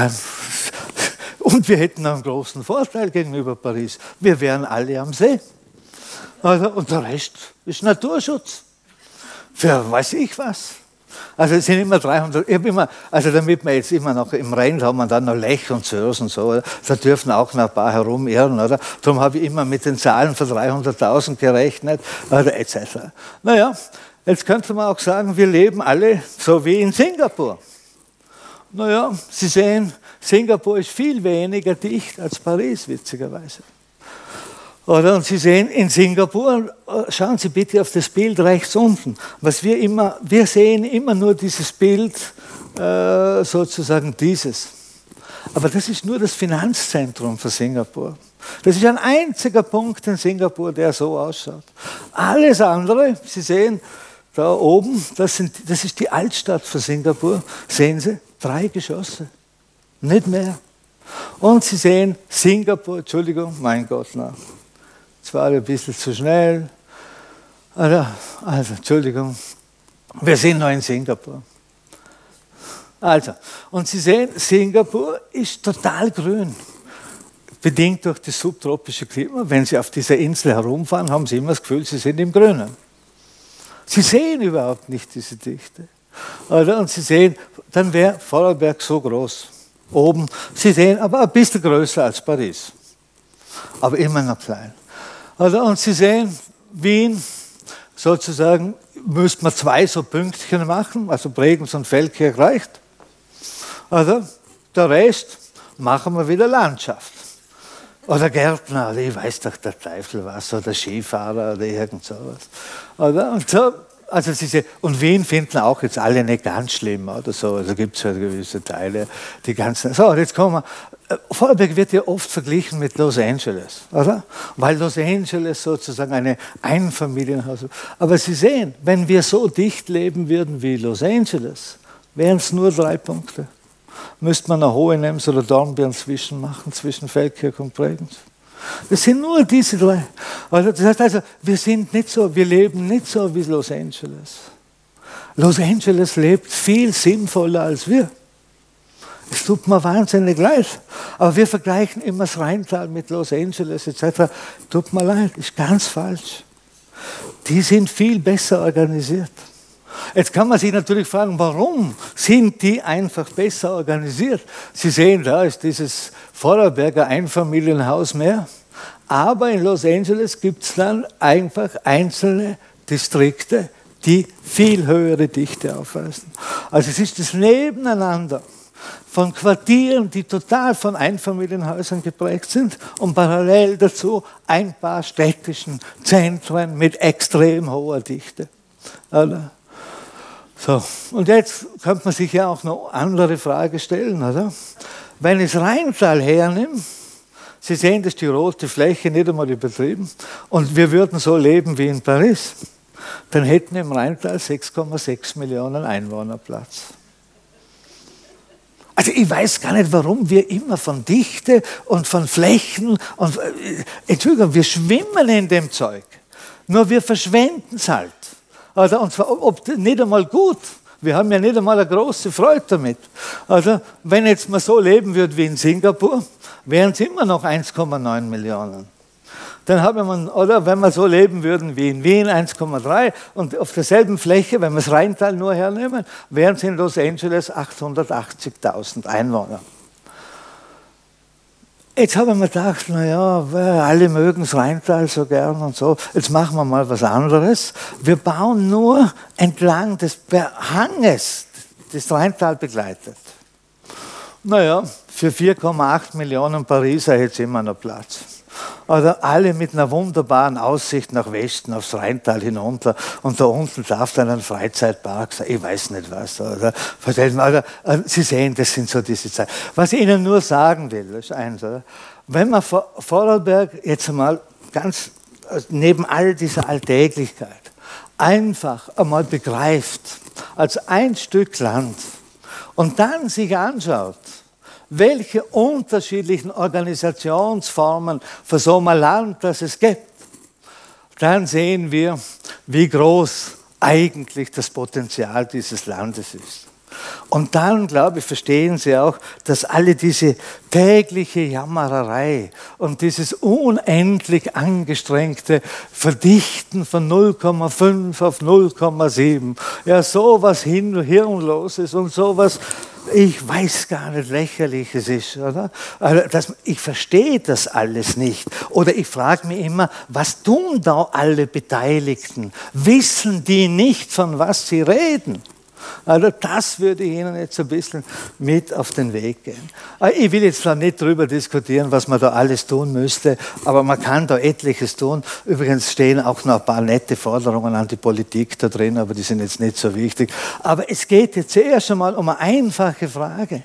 und wir hätten einen großen Vorteil gegenüber Paris. Wir wären alle am See. Oder? Und der Rest ist Naturschutz. Für weiß ich was. Also es sind immer dreihundert, ich hab immer, also damit wir jetzt immer noch im Rhein haben wir dann noch Lech und Sörs und so, oder? Da dürfen auch noch ein paar herumirren, oder? Darum habe ich immer mit den Zahlen von dreihunderttausend gerechnet, oder et cetera. Naja, jetzt könnte man auch sagen, wir leben alle so wie in Singapur. Naja, Sie sehen, Singapur ist viel weniger dicht als Paris, witzigerweise. Oder? Und Sie sehen, in Singapur, schauen Sie bitte auf das Bild rechts unten, was wir immer, wir sehen immer nur dieses Bild, äh, sozusagen dieses. Aber das ist nur das Finanzzentrum für Singapur. Das ist ein einziger Punkt in Singapur, der so ausschaut. Alles andere, Sie sehen, da oben, das, sind, das ist die Altstadt für Singapur, sehen Sie, drei Geschosse, nicht mehr. Und Sie sehen, Singapur, Entschuldigung, mein Gott, na. Es war ein bisschen zu schnell. Also, also, Entschuldigung, wir sind noch in Singapur. Also, und Sie sehen, Singapur ist total grün. Bedingt durch das subtropische Klima. Wenn Sie auf dieser Insel herumfahren, haben Sie immer das Gefühl, Sie sind im Grünen. Sie sehen überhaupt nicht diese Dichte. Also, und Sie sehen, dann wäre Vorarlberg so groß. Oben, Sie sehen, aber ein bisschen größer als Paris. Aber immer noch klein. Also, und Sie sehen, Wien, sozusagen, müsste man zwei so Pünktchen machen, also Bregenz und Feldkirch reicht. Also, der Rest machen wir wieder Landschaft. Oder Gärtner, oder ich weiß doch der Teufel was, oder Skifahrer oder irgend sowas. Oder? Und so, also Sie sehen, und Wien finden auch jetzt alle nicht ganz schlimm oder so, also gibt es ja gewisse Teile, die ganzen. So, jetzt kommen wir. Vorarlberg wird ja oft verglichen mit Los Angeles, oder? Weil Los Angeles sozusagen eine Einfamilienhaus ist. Aber Sie sehen, wenn wir so dicht leben würden wie Los Angeles, wären es nur drei Punkte. Müsste man eine Hohenems oder Dornbirn zwischen machen, zwischen Feldkirch und Bregenz. Das sind nur diese drei. Also, das heißt also, wir sind nicht so, wir leben nicht so wie Los Angeles. Los Angeles lebt viel sinnvoller als wir. Es tut mir wahnsinnig leid. Aber wir vergleichen immer das Rheintal mit Los Angeles et cetera. Tut mir leid, ist ganz falsch. Die sind viel besser organisiert. Jetzt kann man sich natürlich fragen, warum sind die einfach besser organisiert? Sie sehen, da ist dieses Vorarlberger Einfamilienhaus mehr. Aber in Los Angeles gibt es dann einfach einzelne Distrikte, die viel höhere Dichte aufweisen. Also es ist das Nebeneinander von Quartieren, die total von Einfamilienhäusern geprägt sind und parallel dazu ein paar städtischen Zentren mit extrem hoher Dichte. Oder? So, und jetzt könnte man sich ja auch noch eine andere Frage stellen, oder? Wenn ich das Rheintal hernehme, Sie sehen, das ist die rote Fläche, nicht einmal übertrieben, und wir würden so leben wie in Paris, dann hätten wir im Rheintal sechs Komma sechs Millionen Einwohner Platz. Also ich weiß gar nicht, warum wir immer von Dichte und von Flächen und, äh, Entschuldigung, wir schwimmen in dem Zeug, nur wir verschwenden es halt. Also, und zwar ob, nicht einmal gut. Wir haben ja nicht einmal eine große Freude damit. Also, wenn jetzt mal so leben würde wie in Singapur, wären es immer noch eins Komma neun Millionen. Dann haben wir, oder wenn wir so leben würden wie in Wien, eins Komma drei, und auf derselben Fläche, wenn wir das Rheintal nur hernehmen, wären es in Los Angeles achthundertachtzigtausend Einwohner. Jetzt habe ich mir gedacht, naja, alle mögen das Rheintal so gern und so, jetzt machen wir mal was anderes. Wir bauen nur entlang des Hanges, das Rheintal begleitet. Naja, für vier Komma acht Millionen Pariser hätte es immer noch Platz. Oder alle mit einer wunderbaren Aussicht nach Westen, aufs Rheintal hinunter, und da unten darf dann ein Freizeitpark sein, ich weiß nicht was. Oder? Oder, Sie sehen, das sind so diese Zeiten. Was ich Ihnen nur sagen will, ist eins, oder? Wenn man Vorarlberg jetzt einmal ganz neben all dieser Alltäglichkeit einfach einmal begreift, als ein Stück Land, und dann sich anschaut, welche unterschiedlichen Organisationsformen für so ein Land das es gibt, dann sehen wir, wie groß eigentlich das Potenzial dieses Landes ist. Und dann, glaube ich, verstehen Sie auch, dass alle diese tägliche Jammererei und dieses unendlich angestrengte Verdichten von null Komma fünf auf null Komma sieben, ja, sowas Hirnloses und sowas, ich weiß gar nicht, Lächerliches ist, oder? Also das, ich verstehe das alles nicht. Oder ich frage mich immer, was tun da alle Beteiligten? Wissen die nicht, von was sie reden? Also das würde ich Ihnen jetzt ein bisschen mit auf den Weg gehen. Ich will jetzt da nicht darüber diskutieren, was man da alles tun müsste, aber man kann da etliches tun. Übrigens stehen auch noch ein paar nette Forderungen an die Politik da drin, aber die sind jetzt nicht so wichtig. Aber es geht jetzt zuerst einmal um eine einfache Frage.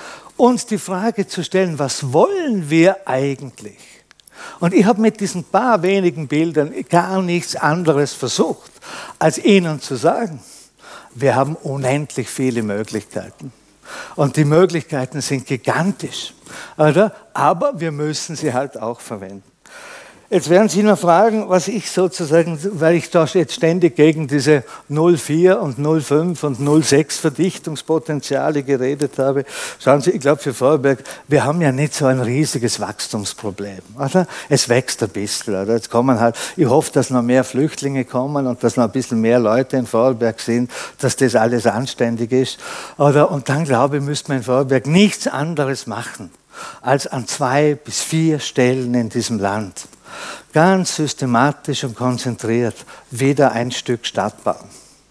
Uns die Frage zu stellen, was wollen wir eigentlich? Und ich habe mit diesen paar wenigen Bildern gar nichts anderes versucht, als Ihnen zu sagen, wir haben unendlich viele Möglichkeiten. Und die Möglichkeiten sind gigantisch. Oder? Aber wir müssen sie halt auch verwenden. Jetzt werden Sie noch fragen, was ich sozusagen, weil ich da jetzt ständig gegen diese null Komma vier und null Komma fünf und null Komma sechs Verdichtungspotenziale geredet habe. Schauen Sie, ich glaube für Vorarlberg, wir haben ja nicht so ein riesiges Wachstumsproblem. Oder? Es wächst ein bisschen. Oder? Jetzt kommen halt, ich hoffe, dass noch mehr Flüchtlinge kommen und dass noch ein bisschen mehr Leute in Vorarlberg sind, dass das alles anständig ist. Oder? Und dann glaube ich, müsste man in Vorarlberg nichts anderes machen, als an zwei bis vier Stellen in diesem Land ganz systematisch und konzentriert wieder ein Stück Stadt bauen.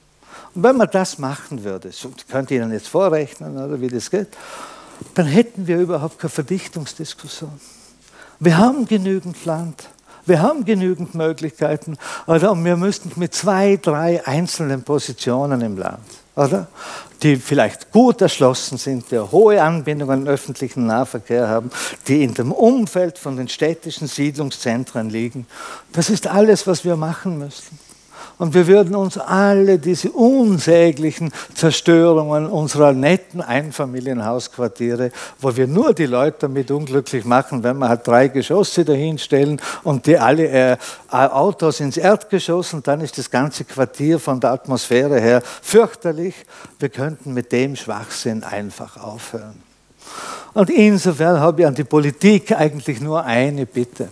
Und wenn man das machen würde, so könnt ihr Ihnen jetzt vorrechnen, oder wie das geht, dann hätten wir überhaupt keine Verdichtungsdiskussion. Wir haben genügend Land, wir haben genügend Möglichkeiten, oder? Und wir müssten mit zwei, drei einzelnen Positionen im Land, oder? Die vielleicht gut erschlossen sind, die hohe Anbindungen an den öffentlichen Nahverkehr haben, die in dem Umfeld von den städtischen Siedlungszentren liegen. Das ist alles, was wir machen müssen. Und wir würden uns alle diese unsäglichen Zerstörungen unserer netten Einfamilienhausquartiere, wo wir nur die Leute damit unglücklich machen, wenn wir halt drei Geschosse dahinstellen und die alle äh, Autos ins Erdgeschoss und dann ist das ganze Quartier von der Atmosphäre her fürchterlich. Wir könnten mit dem Schwachsinn einfach aufhören. Und insofern habe ich an die Politik eigentlich nur eine Bitte.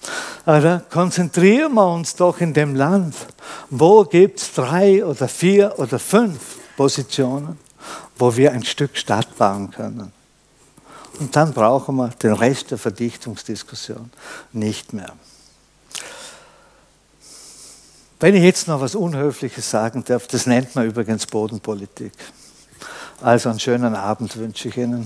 Also konzentrieren wir uns doch in dem Land, wo gibt es drei oder vier oder fünf Positionen, wo wir ein Stück Stadt bauen können. Und dann brauchen wir den Rest der Verdichtungsdiskussion nicht mehr. Wenn ich jetzt noch was Unhöfliches sagen darf, das nennt man übrigens Bodenpolitik. Also einen schönen Abend wünsche ich Ihnen.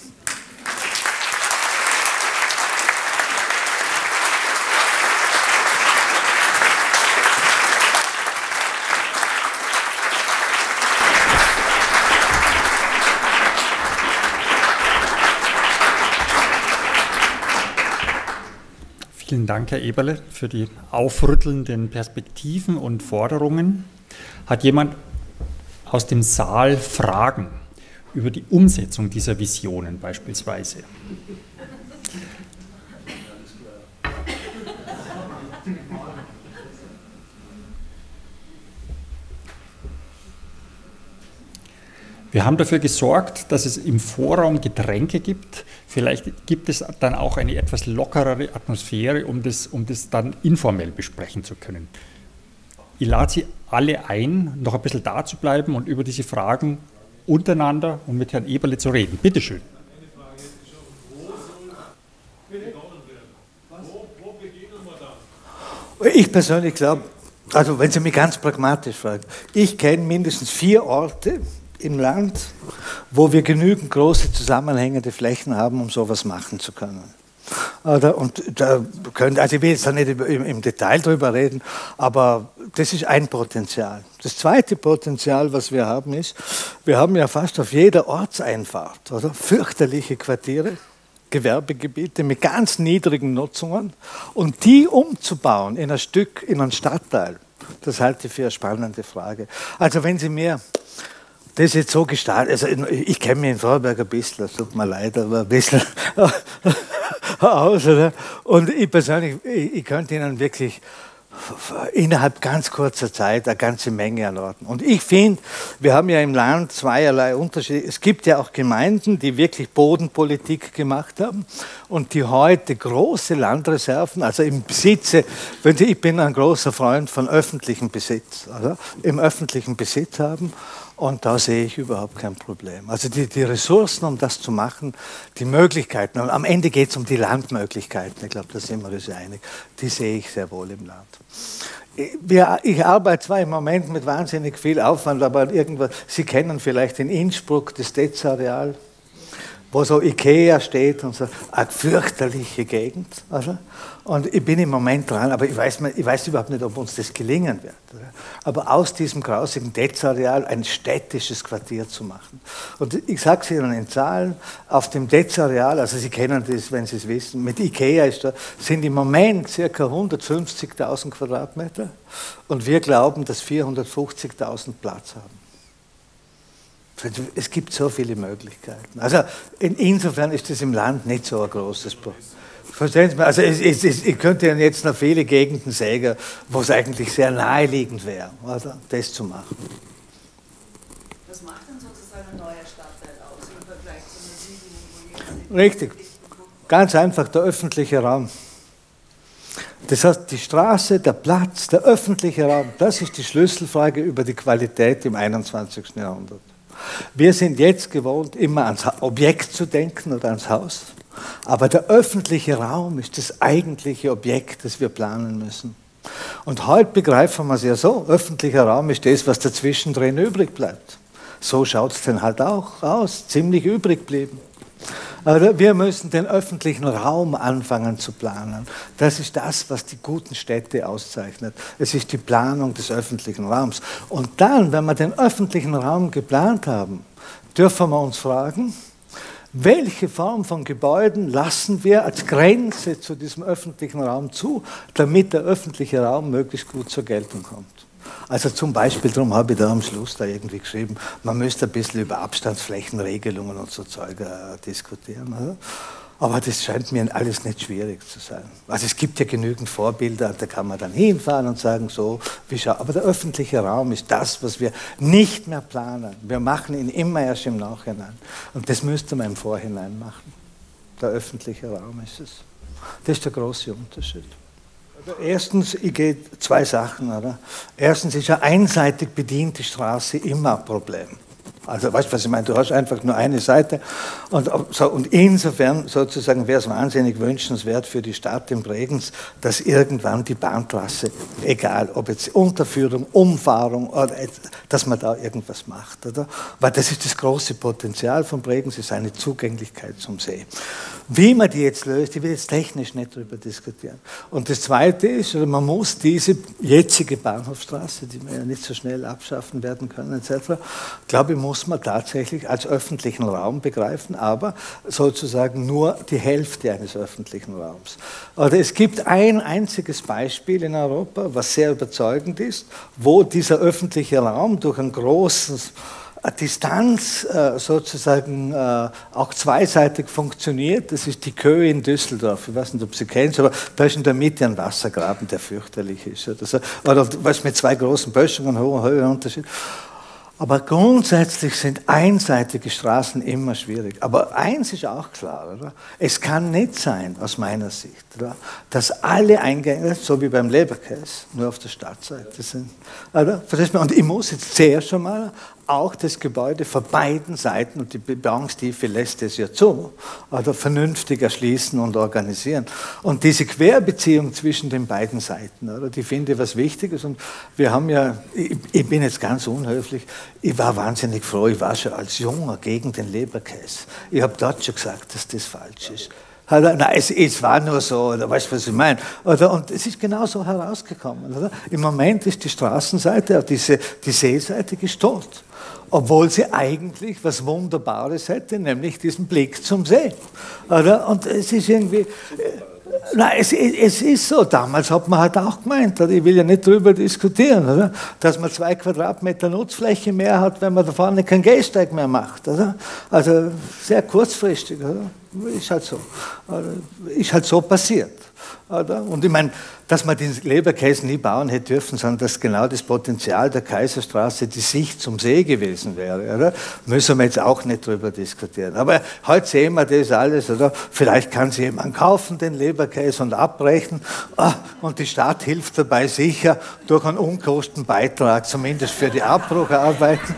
Vielen Dank, Herr Eberle, für die aufrüttelnden Perspektiven und Forderungen. Hat jemand aus dem Saal Fragen über die Umsetzung dieser Visionen beispielsweise? Wir haben dafür gesorgt, dass es im Vorraum Getränke gibt. Vielleicht gibt es dann auch eine etwas lockerere Atmosphäre, um das, um das dann informell besprechen zu können. Ich lade Sie alle ein, noch ein bisschen da zu bleiben und über diese Fragen untereinander und mit Herrn Eberle zu reden. Bitte schön. Eine Frage hätte ich schon. Wo soll begonnen werden? Wo, wo beginnen wir dann? Ich persönlich glaube, also wenn Sie mich ganz pragmatisch fragen, ich kenne mindestens vier Orte im Land, wo wir genügend große zusammenhängende Flächen haben, um sowas machen zu können. Und da können, also ich will jetzt da nicht im Detail drüber reden, aber das ist ein Potenzial. Das zweite Potenzial, was wir haben, ist, wir haben ja fast auf jeder Ortseinfahrt, oder, fürchterliche Quartiere, Gewerbegebiete mit ganz niedrigen Nutzungen und die umzubauen in ein Stück, in einen Stadtteil, das halte ich für eine spannende Frage. Also wenn Sie mir das ist jetzt so gestaltet, also ich kenne mich in Vorarlberg ein bisschen, das tut mir leid, aber ein bisschen aus. Oder? Und ich persönlich, ich, ich könnte Ihnen wirklich innerhalb ganz kurzer Zeit eine ganze Menge an Orten. Und ich finde, wir haben ja im Land zweierlei Unterschiede. Es gibt ja auch Gemeinden, die wirklich Bodenpolitik gemacht haben und die heute große Landreserven, also im Besitze, wenn Sie, ich bin ein großer Freund von öffentlichem Besitz, also im öffentlichen Besitz haben. Und da sehe ich überhaupt kein Problem. Also die, die Ressourcen, um das zu machen, die Möglichkeiten, und am Ende geht es um die Landmöglichkeiten, ich glaube, da sind wir uns einig, die sehe ich sehr wohl im Land. Wir, ich arbeite zwar im Moment mit wahnsinnig viel Aufwand, aber irgendwas, Sie kennen vielleicht in Innsbruck das Detz-Areal, wo so Ikea steht und so, eine fürchterliche Gegend. Also. Und ich bin im Moment dran, aber ich weiß, ich weiß überhaupt nicht, ob uns das gelingen wird. Aber aus diesem grausigen Detz-Areal ein städtisches Quartier zu machen. Und ich sage es Ihnen in Zahlen, auf dem Detz-Areal, also Sie kennen das, wenn Sie es wissen, mit Ikea ist da, sind im Moment ca. hundertfünfzigtausend Quadratmeter und wir glauben, dass vierhundertfünfzigtausend Platz haben. Es gibt so viele Möglichkeiten. Also in, insofern ist das im Land nicht so ein großes Problem. Verstehen Sie mal? Also es, es, es, ich könnte Ihnen jetzt noch viele Gegenden sagen, wo es eigentlich sehr naheliegend wäre, oder? Das zu machen. Was macht denn sozusagen ein neuer Stadtteil aus im Vergleich zu einer Siedlung, wo jetzt sind? Richtig. Ganz einfach der öffentliche Raum. Das heißt, die Straße, der Platz, der öffentliche Raum, das ist die Schlüsselfrage über die Qualität im einundzwanzigsten Jahrhundert. Wir sind jetzt gewohnt, immer ans Objekt zu denken oder ans Haus. Aber der öffentliche Raum ist das eigentliche Objekt, das wir planen müssen. Und heute begreifen wir es ja so, öffentlicher Raum ist das, was dazwischen drin übrig bleibt. So schaut es dann halt auch aus, ziemlich übrig geblieben. Aber wir müssen den öffentlichen Raum anfangen zu planen. Das ist das, was die guten Städte auszeichnet. Es ist die Planung des öffentlichen Raums. Und dann, wenn wir den öffentlichen Raum geplant haben, dürfen wir uns fragen, welche Form von Gebäuden lassen wir als Grenze zu diesem öffentlichen Raum zu, damit der öffentliche Raum möglichst gut zur Geltung kommt. Also zum Beispiel, darum habe ich da am Schluss da irgendwie geschrieben, man müsste ein bisschen über Abstandsflächenregelungen und so Zeug äh, diskutieren. Oder? Aber das scheint mir alles nicht schwierig zu sein. Also es gibt ja genügend Vorbilder, da kann man dann hinfahren und sagen, so, wie schau. Aber der öffentliche Raum ist das, was wir nicht mehr planen. Wir machen ihn immer erst im Nachhinein. Und das müsste man im Vorhinein machen. Der öffentliche Raum ist es. Das ist der große Unterschied. Erstens, ich gehe zwei Sachen, oder? Erstens ist eine einseitig bediente Straße immer ein Problem. Also weißt du, was ich meine? Du hast einfach nur eine Seite und, so, und insofern sozusagen wäre es wahnsinnig wünschenswert für die Stadt in Bregenz, dass irgendwann die Bahntrasse, egal ob jetzt Unterführung, Umfahrung, oder dass man da irgendwas macht, oder? Weil das ist das große Potenzial von Bregenz, ist eine Zugänglichkeit zum See. Wie man die jetzt löst, ich will jetzt technisch nicht darüber diskutieren. Und das Zweite ist, man muss diese jetzige Bahnhofstraße, die wir ja nicht so schnell abschaffen werden können, et cetera, glaube ich, muss man tatsächlich als öffentlichen Raum begreifen, aber sozusagen nur die Hälfte eines öffentlichen Raums. Oder es gibt ein einziges Beispiel in Europa, was sehr überzeugend ist, wo dieser öffentliche Raum durch ein großes Distanz äh, sozusagen äh, auch zweiseitig funktioniert. Das ist die Köhe in Düsseldorf. Ich weiß nicht, ob Sie kennen, aber da ist in der Mitte ein Wassergraben, der fürchterlich ist. Oder, so. Oder was mit zwei großen Böschungen, hoher Höhenunterschied. Aber grundsätzlich sind einseitige Straßen immer schwierig. Aber eins ist auch klar, oder? Es kann nicht sein, aus meiner Sicht, oder? Dass alle Eingänge, so wie beim Leberkäse, nur auf der Stadtseite sind. Oder? Und ich muss jetzt zuerst schon mal auch das Gebäude von beiden Seiten, und die Bebauungstiefe lässt es ja zu, oder vernünftig erschließen und organisieren. Und diese Querbeziehung zwischen den beiden Seiten, oder, die finde ich was Wichtiges. Und wir haben ja, ich, ich bin jetzt ganz unhöflich, ich war wahnsinnig froh, ich war schon als Junger gegen den Leberkäse. Ich habe dort schon gesagt, dass das falsch ist. Nein, es, es war nur so, oder weißt du, was ich meine? Oder, und es ist genau so herausgekommen. Oder? Im Moment ist die Straßenseite, auch diese, die Seeseite, ist tot. Obwohl sie eigentlich was Wunderbares hätte, nämlich diesen Blick zum See. Oder? Und es ist irgendwie... Nein, es, es ist so. Damals hat man halt auch gemeint, ich will ja nicht darüber diskutieren, oder? Dass man zwei Quadratmeter Nutzfläche mehr hat, wenn man da vorne keinen Gehsteig mehr macht. Oder? Also sehr kurzfristig. Oder? Ist halt so. Ist halt so passiert. Und ich meine, dass man den Leberkäse nie bauen hätte dürfen, sondern dass genau das Potenzial der Kaiserstraße die Sicht zum See gewesen wäre, oder? Müssen wir jetzt auch nicht drüber diskutieren. Aber heute sehen wir das alles, oder? Vielleicht kann sich jemand kaufen, den Leberkäse, und abbrechen. Und die Stadt hilft dabei sicher durch einen Unkostenbeitrag, zumindest für die Abbrucharbeiten.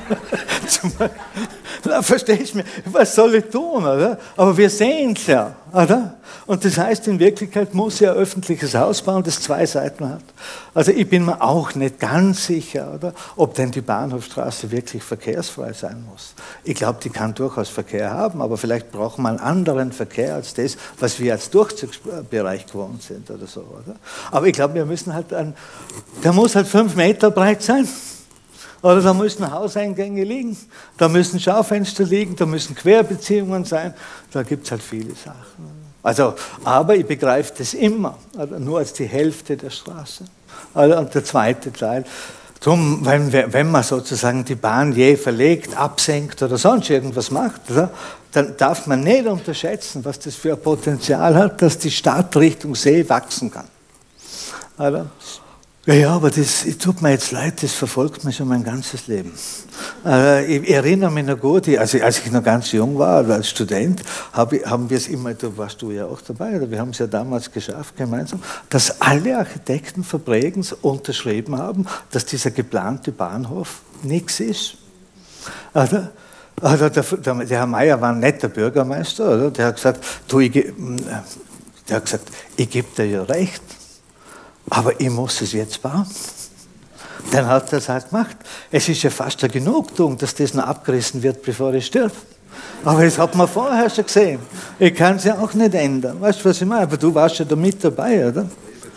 Na, verstehst du mich? Was soll ich tun, oder? Aber wir sehen es ja, oder? Und das heißt, in Wirklichkeit muss ja ein öffentliches Haus bauen, das zwei Seiten hat. Also ich bin mir auch nicht ganz sicher, oder, ob denn die Bahnhofstraße wirklich verkehrsfrei sein muss. Ich glaube, die kann durchaus Verkehr haben, aber vielleicht brauchen wir einen anderen Verkehr als das, was wir als Durchzugsbereich gewohnt sind oder so, oder? Aber ich glaube, wir müssen halt, ein, der muss halt fünf Meter breit sein. Oder da müssen Hauseingänge liegen, da müssen Schaufenster liegen, da müssen Querbeziehungen sein, da gibt es halt viele Sachen. Also, aber ich begreife das immer, also nur als die Hälfte der Straße. Also, und der zweite Teil, drum, wenn, wenn man sozusagen die Bahn je verlegt, absenkt oder sonst irgendwas macht, oder, dann darf man nicht unterschätzen, was das für ein Potenzial hat, dass die Stadt Richtung See wachsen kann. Also, ja, ja, aber das tut mir jetzt leid, das verfolgt mich schon mein ganzes Leben. Äh, ich erinnere mich noch gut, also als ich noch ganz jung war, als Student, hab ich, haben wir es immer, da warst du ja auch dabei, oder wir haben es ja damals geschafft gemeinsam, dass alle Architekten Verbregens unterschrieben haben, dass dieser geplante Bahnhof nichts ist. Also, also der, der, der Herr Mayer war ein netter Bürgermeister, oder? Der hat gesagt, du, ich, der hat gesagt, ich gebe dir ja recht. Aber ich muss es jetzt bauen. Dann hat er es halt gemacht. Es ist ja fast eine Genugtuung, dass das noch abgerissen wird, bevor ich stirb. Aber das hat man vorher schon gesehen. Ich kann es ja auch nicht ändern. Weißt du, was ich meine? Aber du warst ja da mit dabei, oder?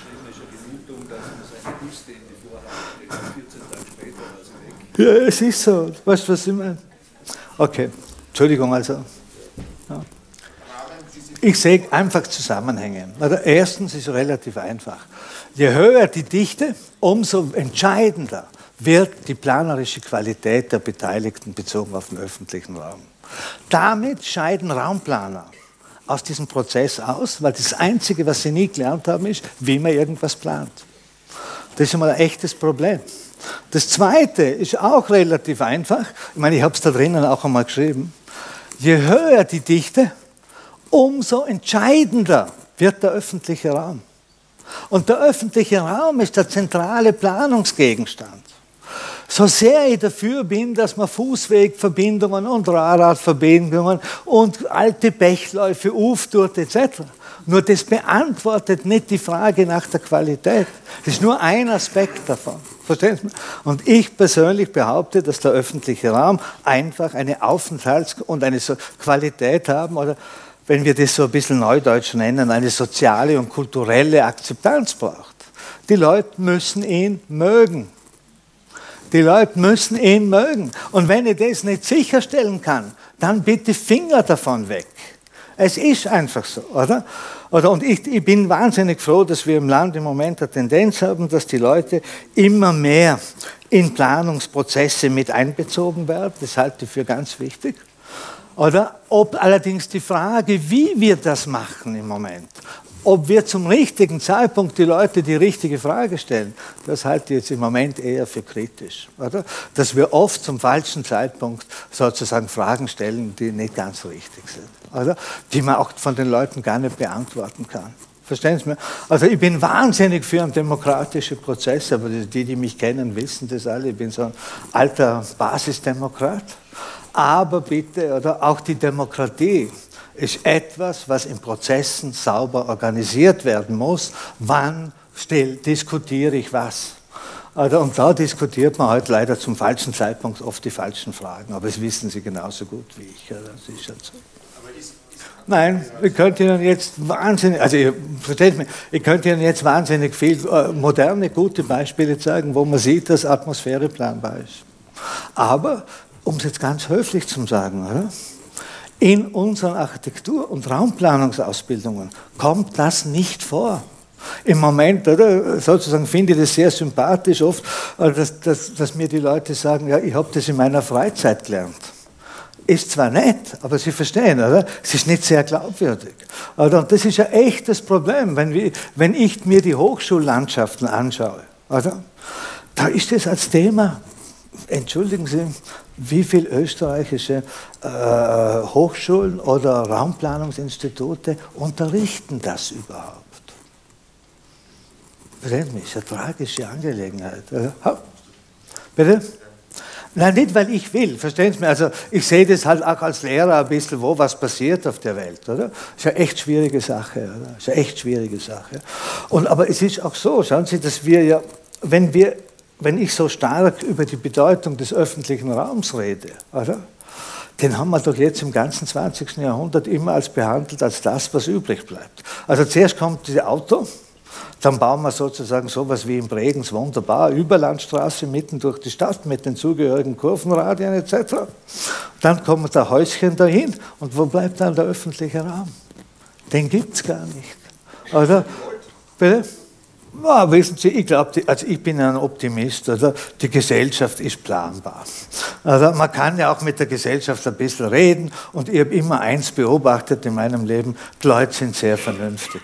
Ja, es ist so. Weißt du, was ich meine? Okay, Entschuldigung, also. Ja. Ich sehe einfach Zusammenhänge. Also erstens ist es relativ einfach. Je höher die Dichte, umso entscheidender wird die planerische Qualität der Beteiligten bezogen auf den öffentlichen Raum. Damit scheiden Raumplaner aus diesem Prozess aus, weil das Einzige, was sie nie gelernt haben, ist, wie man irgendwas plant. Das ist schon mal ein echtes Problem. Das Zweite ist auch relativ einfach. Ich meine, ich habe es da drinnen auch einmal geschrieben. Je höher die Dichte, umso entscheidender wird der öffentliche Raum. Und der öffentliche Raum ist der zentrale Planungsgegenstand. So sehr ich dafür bin, dass man Fußwegverbindungen und Radradverbindungen und alte Bächläufe auftut et cetera. Nur das beantwortet nicht die Frage nach der Qualität. Das ist nur ein Aspekt davon. Verstehen Sie? Und ich persönlich behaupte, dass der öffentliche Raum einfach eine Aufenthalts- und eine Qualität haben, oder wenn wir das so ein bisschen neudeutsch nennen, eine soziale und kulturelle Akzeptanz braucht. Die Leute müssen ihn mögen. Die Leute müssen ihn mögen. Und wenn ich das nicht sicherstellen kann, dann bitte Finger davon weg. Es ist einfach so, oder? oder und ich, ich bin wahnsinnig froh, dass wir im Land im Moment eine Tendenz haben, dass die Leute immer mehr in Planungsprozesse mit einbezogen werden. Das halte ich für ganz wichtig. Oder ob allerdings die Frage, wie wir das machen im Moment, ob wir zum richtigen Zeitpunkt die Leute die richtige Frage stellen, das halte ich jetzt im Moment eher für kritisch. Oder? Dass wir oft zum falschen Zeitpunkt sozusagen Fragen stellen, die nicht ganz richtig sind. Oder? Die man auch von den Leuten gar nicht beantworten kann. Verstehen Sie mich? Also ich bin wahnsinnig für einen demokratischen Prozess, aber die, die mich kennen, wissen das alle. Ich bin so ein alter Basisdemokrat. Aber bitte, oder auch die Demokratie ist etwas, was in Prozessen sauber organisiert werden muss. Wann still diskutiere ich was? Also, und da diskutiert man heute leider zum falschen Zeitpunkt oft die falschen Fragen. Aber das wissen Sie genauso gut wie ich. Oder? Das ist halt so. Nein, ich könnte Ihnen jetzt wahnsinnig, also ihr, versteht mich, ich könnte Ihnen jetzt wahnsinnig viel äh, moderne, gute Beispiele zeigen, wo man sieht, dass Atmosphäre planbar ist. Aber um es jetzt ganz höflich zu sagen, oder? In unseren Architektur- und Raumplanungsausbildungen kommt das nicht vor. Im Moment, oder, sozusagen finde ich das sehr sympathisch oft, dass, dass, dass mir die Leute sagen, ja, ich habe das in meiner Freizeit gelernt. ist zwar nett, aber Sie verstehen, oder? Es ist nicht sehr glaubwürdig. Oder? Und das ist ein echtes Problem, wenn, wir, wenn ich mir die Hochschullandschaften anschaue. Oder? Da ist es als Thema, entschuldigen Sie, wie viele österreichische äh, Hochschulen oder Raumplanungsinstitute unterrichten das überhaupt? Verstehen mich, eine tragische Angelegenheit. Bitte? Nein, nicht, weil ich will, verstehen Sie mir? Also ich sehe das halt auch als Lehrer ein bisschen, wo was passiert auf der Welt, oder? Das ist eine echt schwierige Sache, oder? Das ist eine echt schwierige Sache. Und, aber es ist auch so, schauen Sie, dass wir ja, wenn wir, wenn ich so stark über die Bedeutung des öffentlichen Raums rede, oder? Den haben wir doch jetzt im ganzen zwanzigsten Jahrhundert immer als behandelt, als das, was übrig bleibt. Also zuerst kommt das Auto, dann bauen wir sozusagen sowas wie in Bregenz wunderbar, Überlandstraße mitten durch die Stadt mit den zugehörigen Kurvenradien et cetera. Dann kommt ein Häuschen dahin und wo bleibt dann der öffentliche Raum? Den gibt es gar nicht. Oder? Bitte? Ja, wissen Sie, ich glaube, also ich bin ein Optimist, oder? Die Gesellschaft ist planbar. Also man kann ja auch mit der Gesellschaft ein bisschen reden und ich habe immer eins beobachtet in meinem Leben, die Leute sind sehr vernünftig.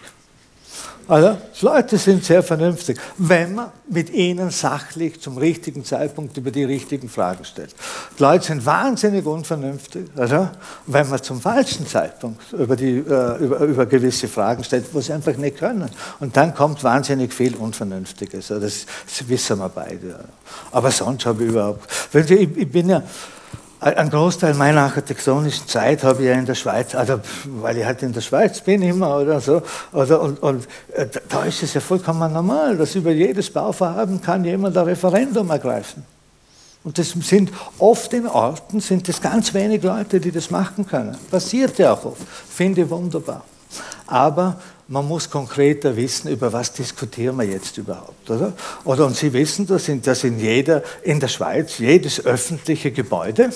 Also, die Leute sind sehr vernünftig, wenn man mit ihnen sachlich zum richtigen Zeitpunkt über die richtigen Fragen stellt. Die Leute sind wahnsinnig unvernünftig, also, wenn man zum falschen Zeitpunkt über, die, äh, über, über gewisse Fragen stellt, wo sie einfach nicht können. Und dann kommt wahnsinnig viel Unvernünftiges. Also das, das wissen wir beide. Aber sonst habe ich überhaupt... Ich, ich bin ja... Ein Großteil meiner architektonischen Zeit habe ich ja in der Schweiz, also weil ich halt in der Schweiz bin immer oder so, oder, und, und da ist es ja vollkommen normal, dass über jedes Bauvorhaben kann jemand ein Referendum ergreifen. Und das sind oft in Orten, sind es ganz wenig Leute, die das machen können. Passiert ja auch oft, finde ich wunderbar. Aber man muss konkreter wissen, über was diskutieren wir jetzt überhaupt, oder? Oder und Sie wissen, dass in, dass in jeder, in der Schweiz jedes öffentliche Gebäude,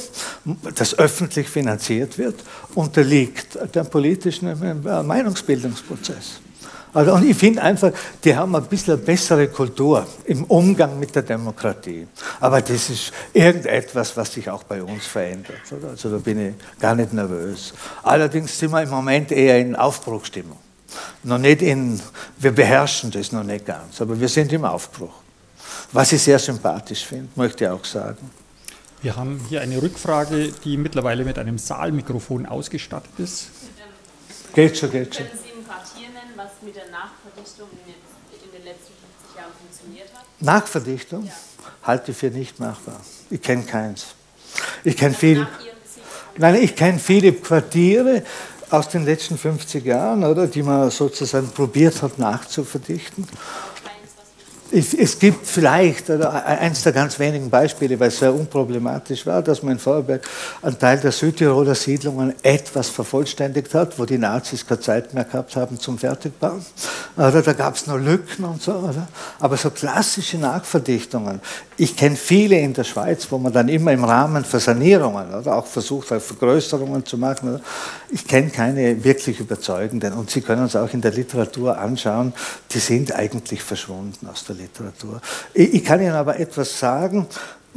das öffentlich finanziert wird, unterliegt dem politischen Meinungsbildungsprozess. Also, und ich finde einfach, die haben ein bisschen eine bessere Kultur im Umgang mit der Demokratie. Aber das ist irgendetwas, was sich auch bei uns verändert. Oder? Also da bin ich gar nicht nervös. Allerdings sind wir im Moment eher in Aufbruchstimmung. Noch nicht in, wir beherrschen das noch nicht ganz, aber wir sind im Aufbruch. Was ich sehr sympathisch finde, möchte ich auch sagen. Wir haben hier eine Rückfrage, die mittlerweile mit einem Saalmikrofon ausgestattet ist. Geht schon, geht schon. Können Sie ein Quartier nennen, was mit der Nachverdichtung in den, in den letzten fünfzig Jahren funktioniert hat? Nachverdichtung? Ja. Halte ich für nicht machbar. Ich kenne keins. Ich kenne also viel, nein, ich kenne viele Quartiere aus den letzten fünfzig Jahren, oder, die man sozusagen probiert hat nachzuverdichten. Es, es gibt vielleicht, oder, eins der ganz wenigen Beispiele, weil es sehr unproblematisch war, dass man in Vorarlberg einen Teil der Südtiroler Siedlungen etwas vervollständigt hat, wo die Nazis keine Zeit mehr gehabt haben zum Fertigbauen. Oder, da gab es noch Lücken und so. Oder? Aber so klassische Nachverdichtungen, ich kenne viele in der Schweiz, wo man dann immer im Rahmen für Sanierungen oder auch versucht hat, Vergrößerungen zu machen. Oder? Ich kenne keine wirklich überzeugenden. Und Sie können uns auch in der Literatur anschauen, die sind eigentlich verschwunden aus der Literatur. Ich kann Ihnen aber etwas sagen.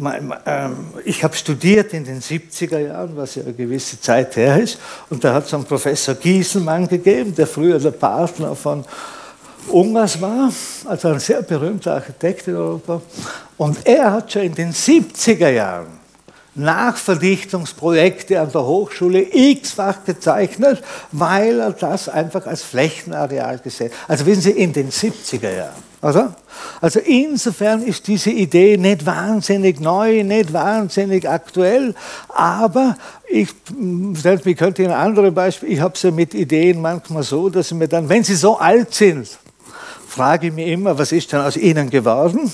Ich habe studiert in den siebziger Jahren, was ja eine gewisse Zeit her ist. Und da hat es einen Professor Gieselmann gegeben, der früher der Partner von Ungers war, also ein sehr berühmter Architekt in Europa. Und er hat schon in den siebziger Jahren Nachverdichtungsprojekte an der Hochschule x-fach gezeichnet, weil er das einfach als Flächenareal gesehen hat. Also wissen Sie, in den siebziger Jahren. Oder? Also insofern ist diese Idee nicht wahnsinnig neu, nicht wahnsinnig aktuell, aber ich, ich könnte Ihnen andere Beispiele, ich habe es ja mit Ideen manchmal so, dass sie mir dann, wenn sie so alt sind, frage ich mich immer, was ist denn aus ihnen geworden?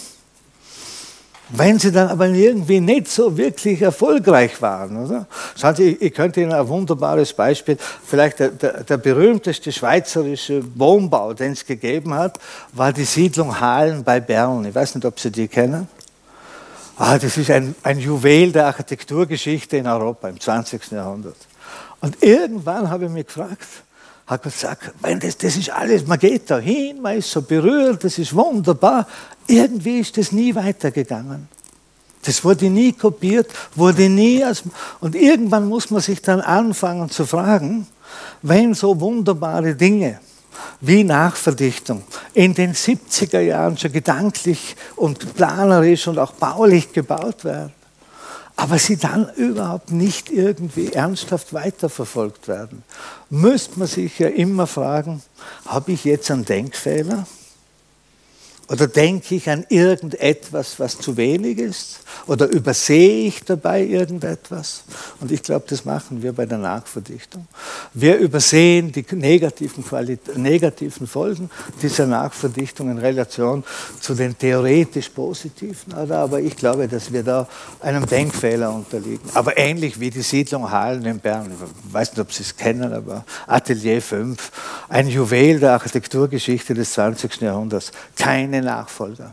Wenn sie dann aber irgendwie nicht so wirklich erfolgreich waren. Oder? Schauen Sie, ich könnte Ihnen ein wunderbares Beispiel, vielleicht der, der, der berühmteste schweizerische Wohnbau, den es gegeben hat, war die Siedlung Halen bei Bern. Ich weiß nicht, ob Sie die kennen. Ah, das ist ein, ein Juwel der Architekturgeschichte in Europa im zwanzigsten Jahrhundert. Und irgendwann habe ich mich gefragt, hat gesagt, das, das ist alles, man geht da hin, man ist so berührt, das ist wunderbar. Irgendwie ist das nie weitergegangen. Das wurde nie kopiert, wurde nie... Als, und irgendwann muss man sich dann anfangen zu fragen, wenn so wunderbare Dinge wie Nachverdichtung in den siebziger Jahren schon gedanklich und planerisch und auch baulich gebaut werden, aber sie dann überhaupt nicht irgendwie ernsthaft weiterverfolgt werden, müsste man sich ja immer fragen, habe ich jetzt einen Denkfehler? Oder denke ich an irgendetwas, was zu wenig ist? Oder übersehe ich dabei irgendetwas? Und ich glaube, das machen wir bei der Nachverdichtung. Wir übersehen die negativen, negativen Folgen dieser Nachverdichtung in Relation zu den theoretisch positiven. Aber ich glaube, dass wir da einem Denkfehler unterliegen. Aber ähnlich wie die Siedlung Halen in Bern. Ich weiß nicht, ob Sie es kennen, aber Atelier fünf, ein Juwel der Architekturgeschichte des zwanzigsten Jahrhunderts. Keine Nachfolger.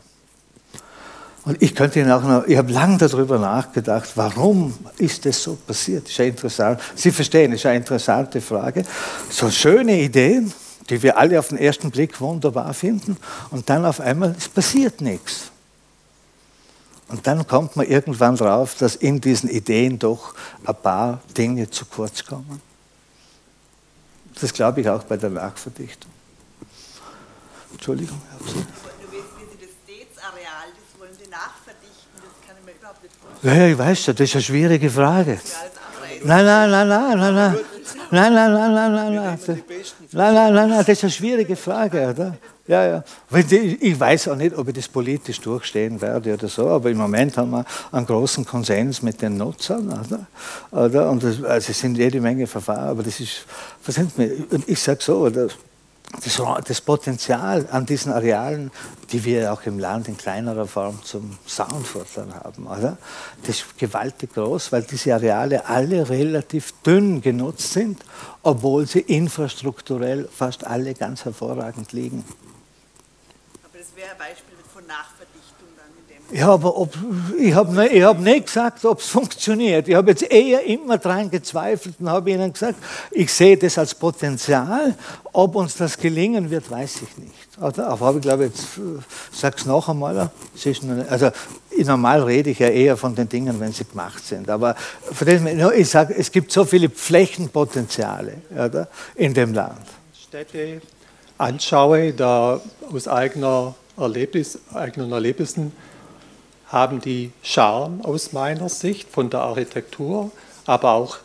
Und ich könnte Ihnen auch noch, ich habe lange darüber nachgedacht, warum ist das so passiert? Ist ja interessant. Sie verstehen, ist eine interessante Frage. So schöne Ideen, die wir alle auf den ersten Blick wunderbar finden, und dann auf einmal, es passiert nichts. Und dann kommt man irgendwann drauf, dass in diesen Ideen doch ein paar Dinge zu kurz kommen. Das glaube ich auch bei der Nachverdichtung. Entschuldigung, ich habe Areal, das wollen Sie nachverdichten, das kann ich mir überhaupt nicht vorstellen. Ja, ich weiß, das ist eine schwierige Frage. Nein, nein, nein, nein, nein, nein, nein, nein, nein, nein, nein, nein, nein, nein, nein, das ist eine schwierige Frage, oder? Ja, ja. Ich weiß auch nicht, ob ich das politisch durchstehen werde oder so, aber im Moment haben wir einen großen Konsens mit den Nutzern, oder? Oder? Und das, also es sind jede Menge Verfahren, aber das ist, ich sage so, oder? Das, das Potenzial an diesen Arealen, die wir auch im Land in kleinerer Form zum Soundvorteil haben, oder? Das ist gewaltig groß, weil diese Areale alle relativ dünn genutzt sind, obwohl sie infrastrukturell fast alle ganz hervorragend liegen. Aber das wäre ein Beispiel von Nachverdichtung dann in dem. Ja, aber ob, ich habe nicht, hab nicht gesagt, ob es funktioniert. Ich habe jetzt eher immer daran gezweifelt und habe Ihnen gesagt, ich sehe das als Potenzial. Ob uns das gelingen wird, weiß ich nicht. Oder? Aber ich glaube, jetzt sage es noch einmal. Also, normal rede ich ja eher von den Dingen, wenn sie gemacht sind. Aber ich sage, es gibt so viele Flächenpotenziale, oder, in dem Land. Städte anschaue, da aus eigener Erlebnis, eigenen Erlebnissen, haben die Charme aus meiner Sicht von der Architektur, aber auch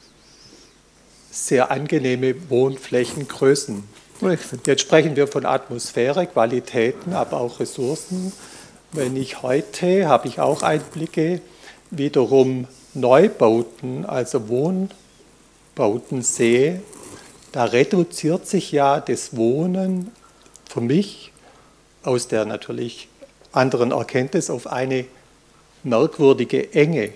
sehr angenehme Wohnflächengrößen. Richtig. Jetzt sprechen wir von Atmosphäre, Qualitäten, aber auch Ressourcen. Wenn ich heute, habe ich auch Einblicke, wiederum Neubauten, also Wohnbauten sehe, da reduziert sich ja das Wohnen für mich aus der natürlich anderen Erkenntnis auf eine merkwürdige Enge.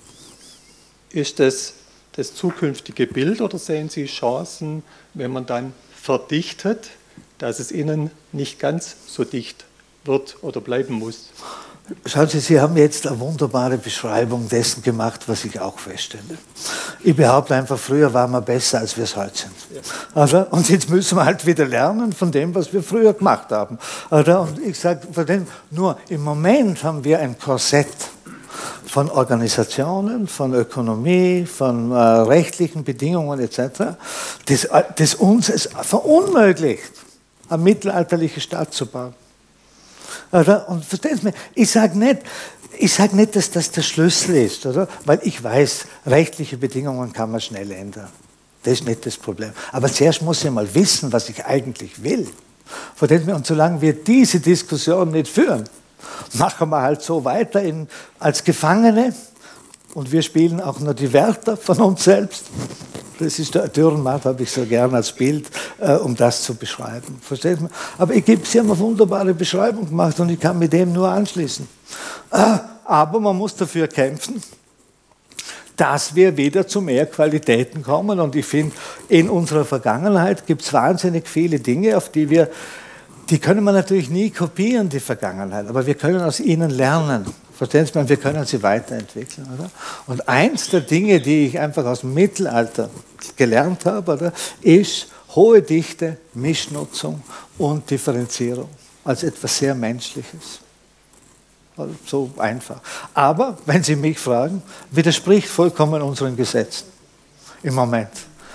Ist das das zukünftige Bild oder sehen Sie Chancen, wenn man dann verdichtet, dass es innen nicht ganz so dicht wird oder bleiben muss? Schauen Sie, Sie haben jetzt eine wunderbare Beschreibung dessen gemacht, was ich auch feststelle. Ich behaupte einfach, früher waren wir besser, als wir es heute sind. Ja. Und jetzt müssen wir halt wieder lernen von dem, was wir früher gemacht haben. Und ich sage, nur im Moment haben wir ein Korsett von Organisationen, von Ökonomie, von äh, rechtlichen Bedingungen et cetera, das, das uns es verunmöglicht, eine mittelalterliche Stadt zu bauen. Oder? Und verstehen Sie mich, ich sage nicht, ich sag nicht, dass das der Schlüssel ist, oder? Weil ich weiß, rechtliche Bedingungen kann man schnell ändern. Das ist nicht das Problem. Aber zuerst muss ich mal wissen, was ich eigentlich will. Verstehen Sie mich? Und solange wir diese Diskussion nicht führen, machen wir halt so weiter in, als Gefangene und wir spielen auch nur die Wärter von uns selbst. Das ist der Dürrenmatt, habe ich so gern als Bild, äh, um das zu beschreiben. Versteht man? Aber ich gebe, Sie haben eine wunderbare Beschreibung gemacht und ich kann mit dem nur anschließen. Äh, aber man muss dafür kämpfen, dass wir wieder zu mehr Qualitäten kommen. Und ich finde, in unserer Vergangenheit gibt es wahnsinnig viele Dinge, auf die wir, die können wir natürlich nie kopieren, die Vergangenheit, aber wir können aus ihnen lernen. Verstehen Sie, wir können sie weiterentwickeln. Oder? Und eins der Dinge, die ich einfach aus dem Mittelalter gelernt habe, oder, ist hohe Dichte, Mischnutzung und Differenzierung als etwas sehr Menschliches. Also so einfach. Aber, wenn Sie mich fragen, widerspricht vollkommen unseren Gesetzen im Moment.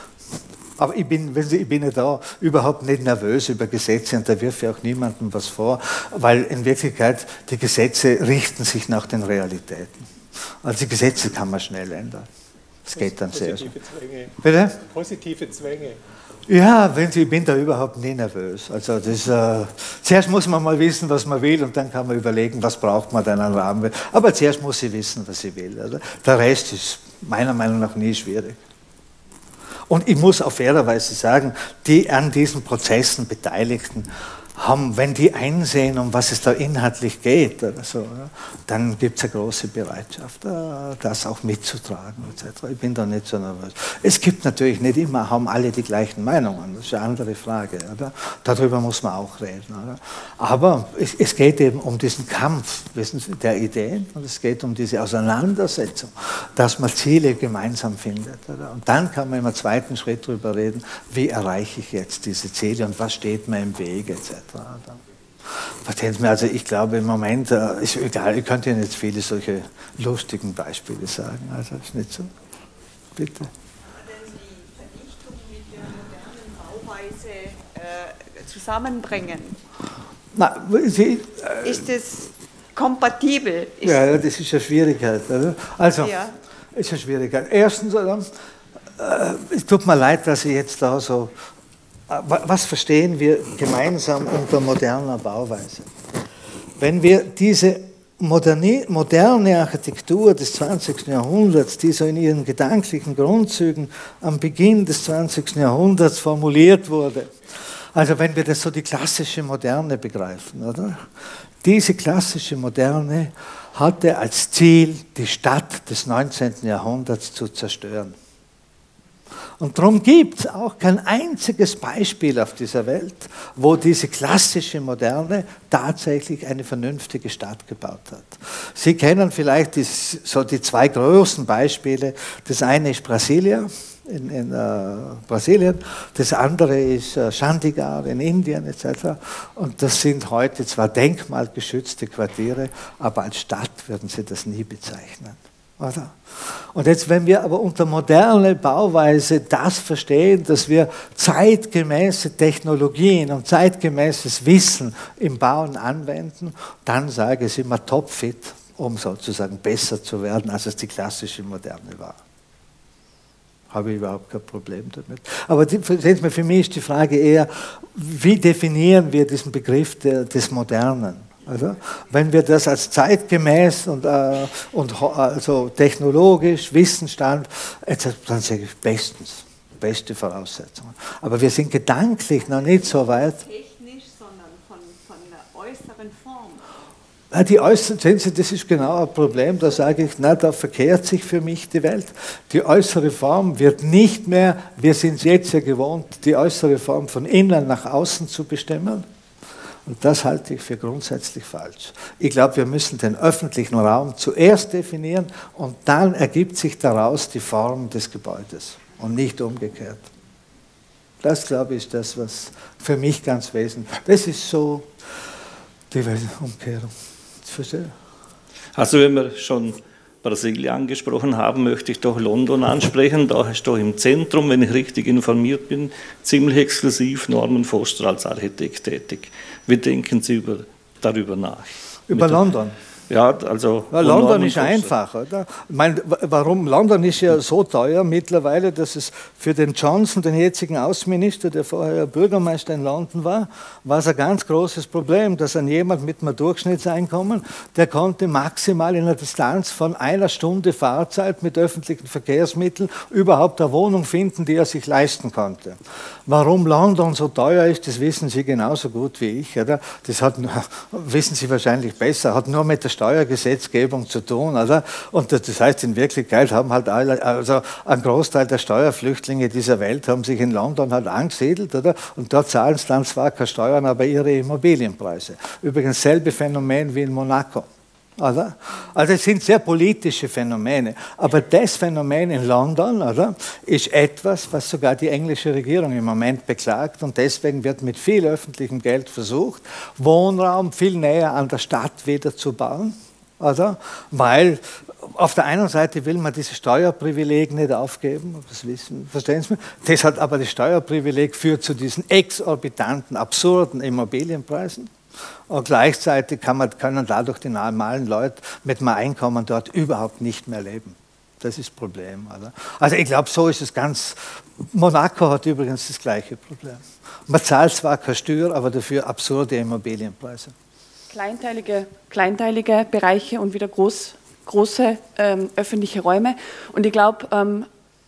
Aber ich bin, wenn Sie, ich bin ja da überhaupt nicht nervös über Gesetze und da wirft ja auch niemandem was vor, weil in Wirklichkeit die Gesetze richten sich nach den Realitäten. Also die Gesetze kann man schnell ändern. Das geht dann sehr schnell. Bitte? Positive Zwänge. Ja, wenn Sie, ich bin da überhaupt nie nervös. Also das, äh, zuerst muss man mal wissen, was man will und dann kann man überlegen, was braucht man denn an Rahmen. Aber zuerst muss sie wissen, was sie will. Oder? Der Rest ist meiner Meinung nach nie schwierig. Und ich muss auch fairerweise sagen, die an diesen Prozessen Beteiligten haben, wenn die einsehen, um was es da inhaltlich geht, oder so, ja, dann gibt es eine große Bereitschaft, das auch mitzutragen, et cetera. Ich bin da nicht so nervös. Es gibt natürlich nicht immer, haben alle die gleichen Meinungen, das ist eine andere Frage. Oder? Darüber muss man auch reden. Oder? Aber es, es geht eben um diesen Kampf, wissen Sie, der Ideen und es geht um diese Auseinandersetzung, dass man Ziele gemeinsam findet. Oder? Und dann kann man im zweiten Schritt darüber reden, wie erreiche ich jetzt diese Ziele und was steht mir im Weg, et cetera. Verstehen Sie mir, also ich glaube im Moment, äh, ist egal, ich könnte Ihnen jetzt viele solche lustigen Beispiele sagen, also ist nicht so. Bitte. Kann denn die Verdichtung mit der modernen Bauweise äh, zusammenbringen? Na, Sie, äh, Ist das kompatibel? Ist ja, das ist eine Schwierigkeit. Oder? Also, Ja. ist eine Schwierigkeit. Erstens, oder, äh, es tut mir leid, dass ich jetzt da so. Was verstehen wir gemeinsam unter moderner Bauweise? Wenn wir diese moderne, moderne Architektur des zwanzigsten Jahrhunderts, die so in ihren gedanklichen Grundzügen am Beginn des zwanzigsten Jahrhunderts formuliert wurde, also wenn wir das so die klassische Moderne begreifen, oder? Diese klassische Moderne hatte als Ziel, die Stadt des neunzehnten Jahrhunderts zu zerstören. Und darum gibt es auch kein einziges Beispiel auf dieser Welt, wo diese klassische Moderne tatsächlich eine vernünftige Stadt gebaut hat. Sie kennen vielleicht die, so die zwei großen Beispiele. Das eine ist Brasilia in, in äh, Brasilien, das andere ist äh, Chandigarh in Indien et cetera. Und das sind heute zwar denkmalgeschützte Quartiere, aber als Stadt würden Sie das nie bezeichnen. Oder? Und jetzt, wenn wir aber unter moderne Bauweise das verstehen, dass wir zeitgemäße Technologien und zeitgemäßes Wissen im Bauen anwenden, dann sage ich, sind wir topfit, um sozusagen besser zu werden, als es die klassische Moderne war. Habe ich überhaupt kein Problem damit. Aber die, für mich ist die Frage eher, wie definieren wir diesen Begriff der, des Modernen? Also, wenn wir das als zeitgemäß und, äh, und also technologisch, Wissensstand, dann sage ich bestens, beste Voraussetzungen. Aber wir sind gedanklich noch nicht so weit. technisch, sondern von, von der äußeren Form. Na, die äußeren, sehen Sie, das ist genau ein Problem, da sage ich, na, da verkehrt sich für mich die Welt. Die äußere Form wird nicht mehr, wir sind es jetzt ja gewohnt, die äußere Form von innen nach außen zu bestimmen. Und das halte ich für grundsätzlich falsch. Ich glaube, wir müssen den öffentlichen Raum zuerst definieren und dann ergibt sich daraus die Form des Gebäudes und nicht umgekehrt. Das, glaube ich, ist das, was für mich ganz wesentlich ist. Das ist so die Umkehrung. Verstehe? Also wenn wir schon Brasilien angesprochen haben, möchte ich doch London ansprechen. Da ist doch im Zentrum, wenn ich richtig informiert bin, ziemlich exklusiv Norman Foster als Architekt tätig. Wie denken Sie über, darüber nach? Über Mit London? Ja, also ja, London ist einfach, oder? Ich meine, warum? London ist ja so teuer mittlerweile, dass es für den Johnson, den jetzigen Außenminister, der vorher Bürgermeister in London war, war es ein ganz großes Problem, dass an jemand mit einem Durchschnittseinkommen, der konnte maximal in einer Distanz von einer Stunde Fahrzeit mit öffentlichen Verkehrsmitteln überhaupt eine Wohnung finden, die er sich leisten konnte. Warum London so teuer ist, das wissen Sie genauso gut wie ich, oder? Das hat, wissen Sie wahrscheinlich besser, hat nur mit der Steuergesetzgebung zu tun, oder? Und das heißt, in Wirklichkeit haben halt alle, also ein Großteil der Steuerflüchtlinge dieser Welt haben sich in London halt angesiedelt, oder? Und dort zahlen sie dann zwar keine Steuern, aber ihre Immobilienpreise. Übrigens selbe Phänomen wie in Monaco. Oder? Also es sind sehr politische Phänomene, aber das Phänomen in London, oder, ist etwas, was sogar die englische Regierung im Moment beklagt und deswegen wird mit viel öffentlichem Geld versucht, Wohnraum viel näher an der Stadt wieder zu bauen. oder? Weil auf der einen Seite will man diese Steuerprivileg nicht aufgeben, das wissen, verstehen Sie mich? Das hat aber das Steuerprivileg führt zu diesen exorbitanten, absurden Immobilienpreisen. Und gleichzeitig kann man, können dadurch die normalen Leute mit einem Einkommen dort überhaupt nicht mehr leben. Das ist das Problem. Oder? Also ich glaube, so ist es ganz... Monaco hat übrigens das gleiche Problem. Man zahlt zwar keine Steuer, aber dafür absurde Immobilienpreise. Kleinteilige, kleinteilige Bereiche und wieder groß, große ähm, öffentliche Räume. Und ich glaube, ähm,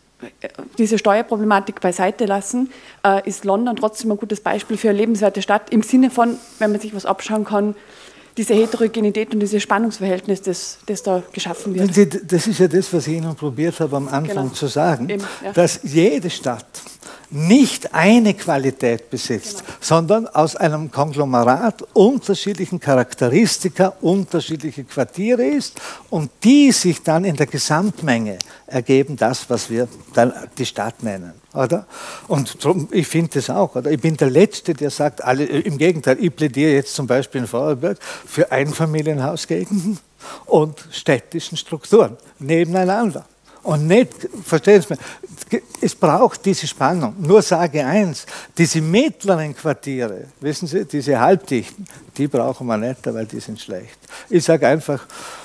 diese Steuerproblematik beiseite lassen, äh, ist London trotzdem ein gutes Beispiel für eine lebenswerte Stadt, im Sinne von, wenn man sich was abschauen kann, diese Heterogenität und dieses Spannungsverhältnis, das, das da geschaffen wird. Das ist ja das, was ich Ihnen probiert habe, am Anfang genau. zu sagen, Eben, ja. dass jede Stadt nicht eine Qualität besitzt, genau. sondern aus einem Konglomerat unterschiedlichen Charakteristika, unterschiedliche Quartiere ist und die sich dann in der Gesamtmenge ergeben das, was wir dann die Stadt nennen. Oder? Und drum, ich finde das auch. Oder? Ich bin der Letzte, der sagt, alle, im Gegenteil, ich plädiere jetzt zum Beispiel in Vorarlberg für Einfamilienhausgegenden und städtischen Strukturen nebeneinander. Und nicht, verstehen Sie mich, es braucht diese Spannung. Nur sage eins, diese mittleren Quartiere, wissen Sie, diese halbdichten, die brauchen wir nicht, weil die sind schlecht. Ich sage einfach,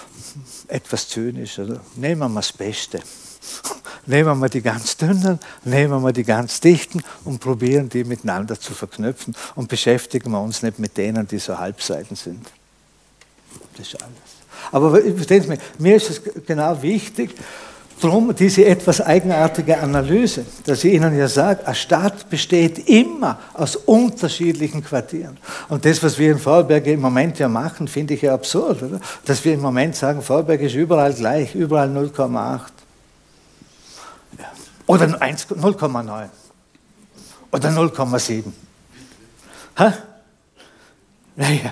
etwas zynisch, oder? Nehmen wir mal das Beste. Nehmen wir die ganz dünnen, nehmen wir die ganz dichten und probieren die miteinander zu verknüpfen und beschäftigen wir uns nicht mit denen, die so halbseiten sind. Das ist alles. Aber verstehen Sie mich, mir ist es genau wichtig, darum diese etwas eigenartige Analyse, dass ich Ihnen ja sage, eine Stadt besteht immer aus unterschiedlichen Quartieren. Und das, was wir in Vorarlberg im Moment ja machen, finde ich ja absurd, oder? Dass wir im Moment sagen, Vorarlberg ist überall gleich, überall null Komma acht. Ja. Oder null Komma neun. Oder null Komma sieben. Ha? Naja.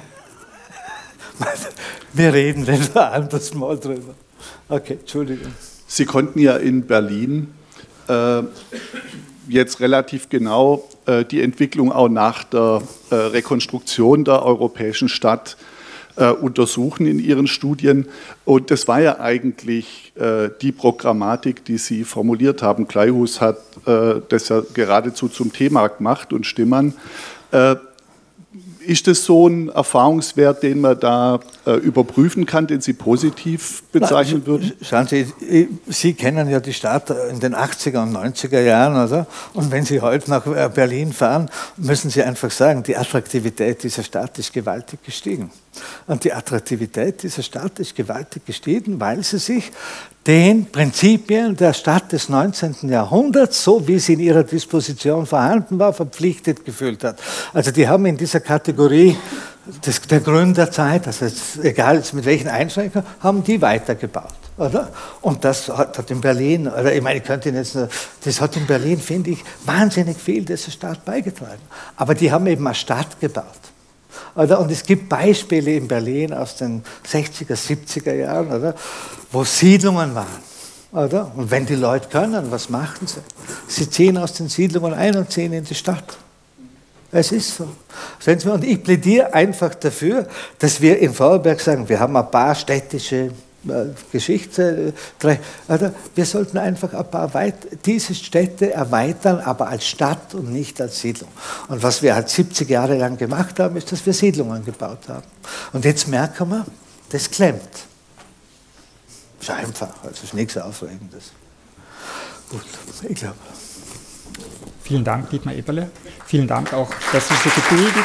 Wir reden dann anders mal drüber. Okay, Entschuldigung. Sie konnten ja in Berlin äh, jetzt relativ genau äh, die Entwicklung auch nach der äh, Rekonstruktion der europäischen Stadt äh, untersuchen in Ihren Studien. Und das war ja eigentlich äh, die Programmatik, die Sie formuliert haben. Kleihues hat äh, das ja geradezu zum Thema gemacht und Stimmern. Äh, Ist das so ein Erfahrungswert, den man da äh, überprüfen kann, den Sie positiv bezeichnen würden? Schauen Sie, Sie kennen ja die Stadt in den achtziger und neunziger Jahren, oder? Und wenn Sie heute nach Berlin fahren, müssen Sie einfach sagen, die Attraktivität dieser Stadt ist gewaltig gestiegen. Und die Attraktivität dieser Stadt ist gewaltig gestiegen, weil sie sich den Prinzipien der Stadt des neunzehnten Jahrhunderts, so wie sie in ihrer Disposition vorhanden war, verpflichtet gefühlt hat. Also die haben in dieser Kategorie des, der Gründerzeit, also jetzt, egal jetzt mit welchen Einschränkungen, haben die weitergebaut. Oder? Und das hat, hat in Berlin, oder ich meine, ich könnte jetzt, das hat in Berlin, finde ich, wahnsinnig viel dieser Stadt beigetragen. Aber die haben eben eine Stadt gebaut. Oder? Und es gibt Beispiele in Berlin aus den sechziger, siebziger Jahren, oder? Wo Siedlungen waren. Oder? Und wenn die Leute können, was machen sie? Sie ziehen aus den Siedlungen ein und ziehen in die Stadt. Es ist so. Und ich plädiere einfach dafür, dass wir in Vorarlberg sagen, wir haben ein paar städtische Geschichte. Wir sollten einfach ein paar weit, diese Städte erweitern, aber als Stadt und nicht als Siedlung. Und was wir halt siebzig Jahre lang gemacht haben, ist, dass wir Siedlungen gebaut haben. Und jetzt merken wir, das klemmt. Ist einfach, also ist nichts Aufregendes. Gut, ich glaube. Vielen Dank, Dietmar Eberle. Vielen Dank auch, dass Sie so geduldig.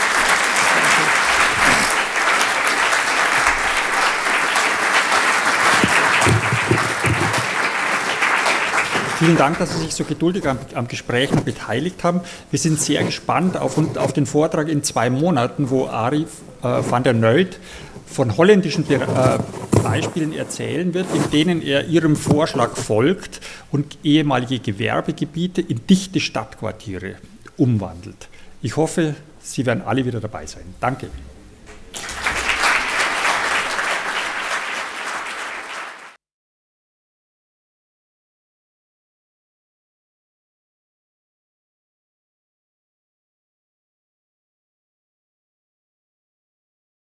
Vielen Dank, dass Sie sich so geduldig am, am Gespräch beteiligt haben. Wir sind sehr gespannt auf, auf den Vortrag in zwei Monaten, wo Arie äh, van der Noot von holländischen Be äh, Beispielen erzählen wird, in denen er Ihrem Vorschlag folgt und ehemalige Gewerbegebiete in dichte Stadtquartiere umwandelt. Ich hoffe, Sie werden alle wieder dabei sein. Danke.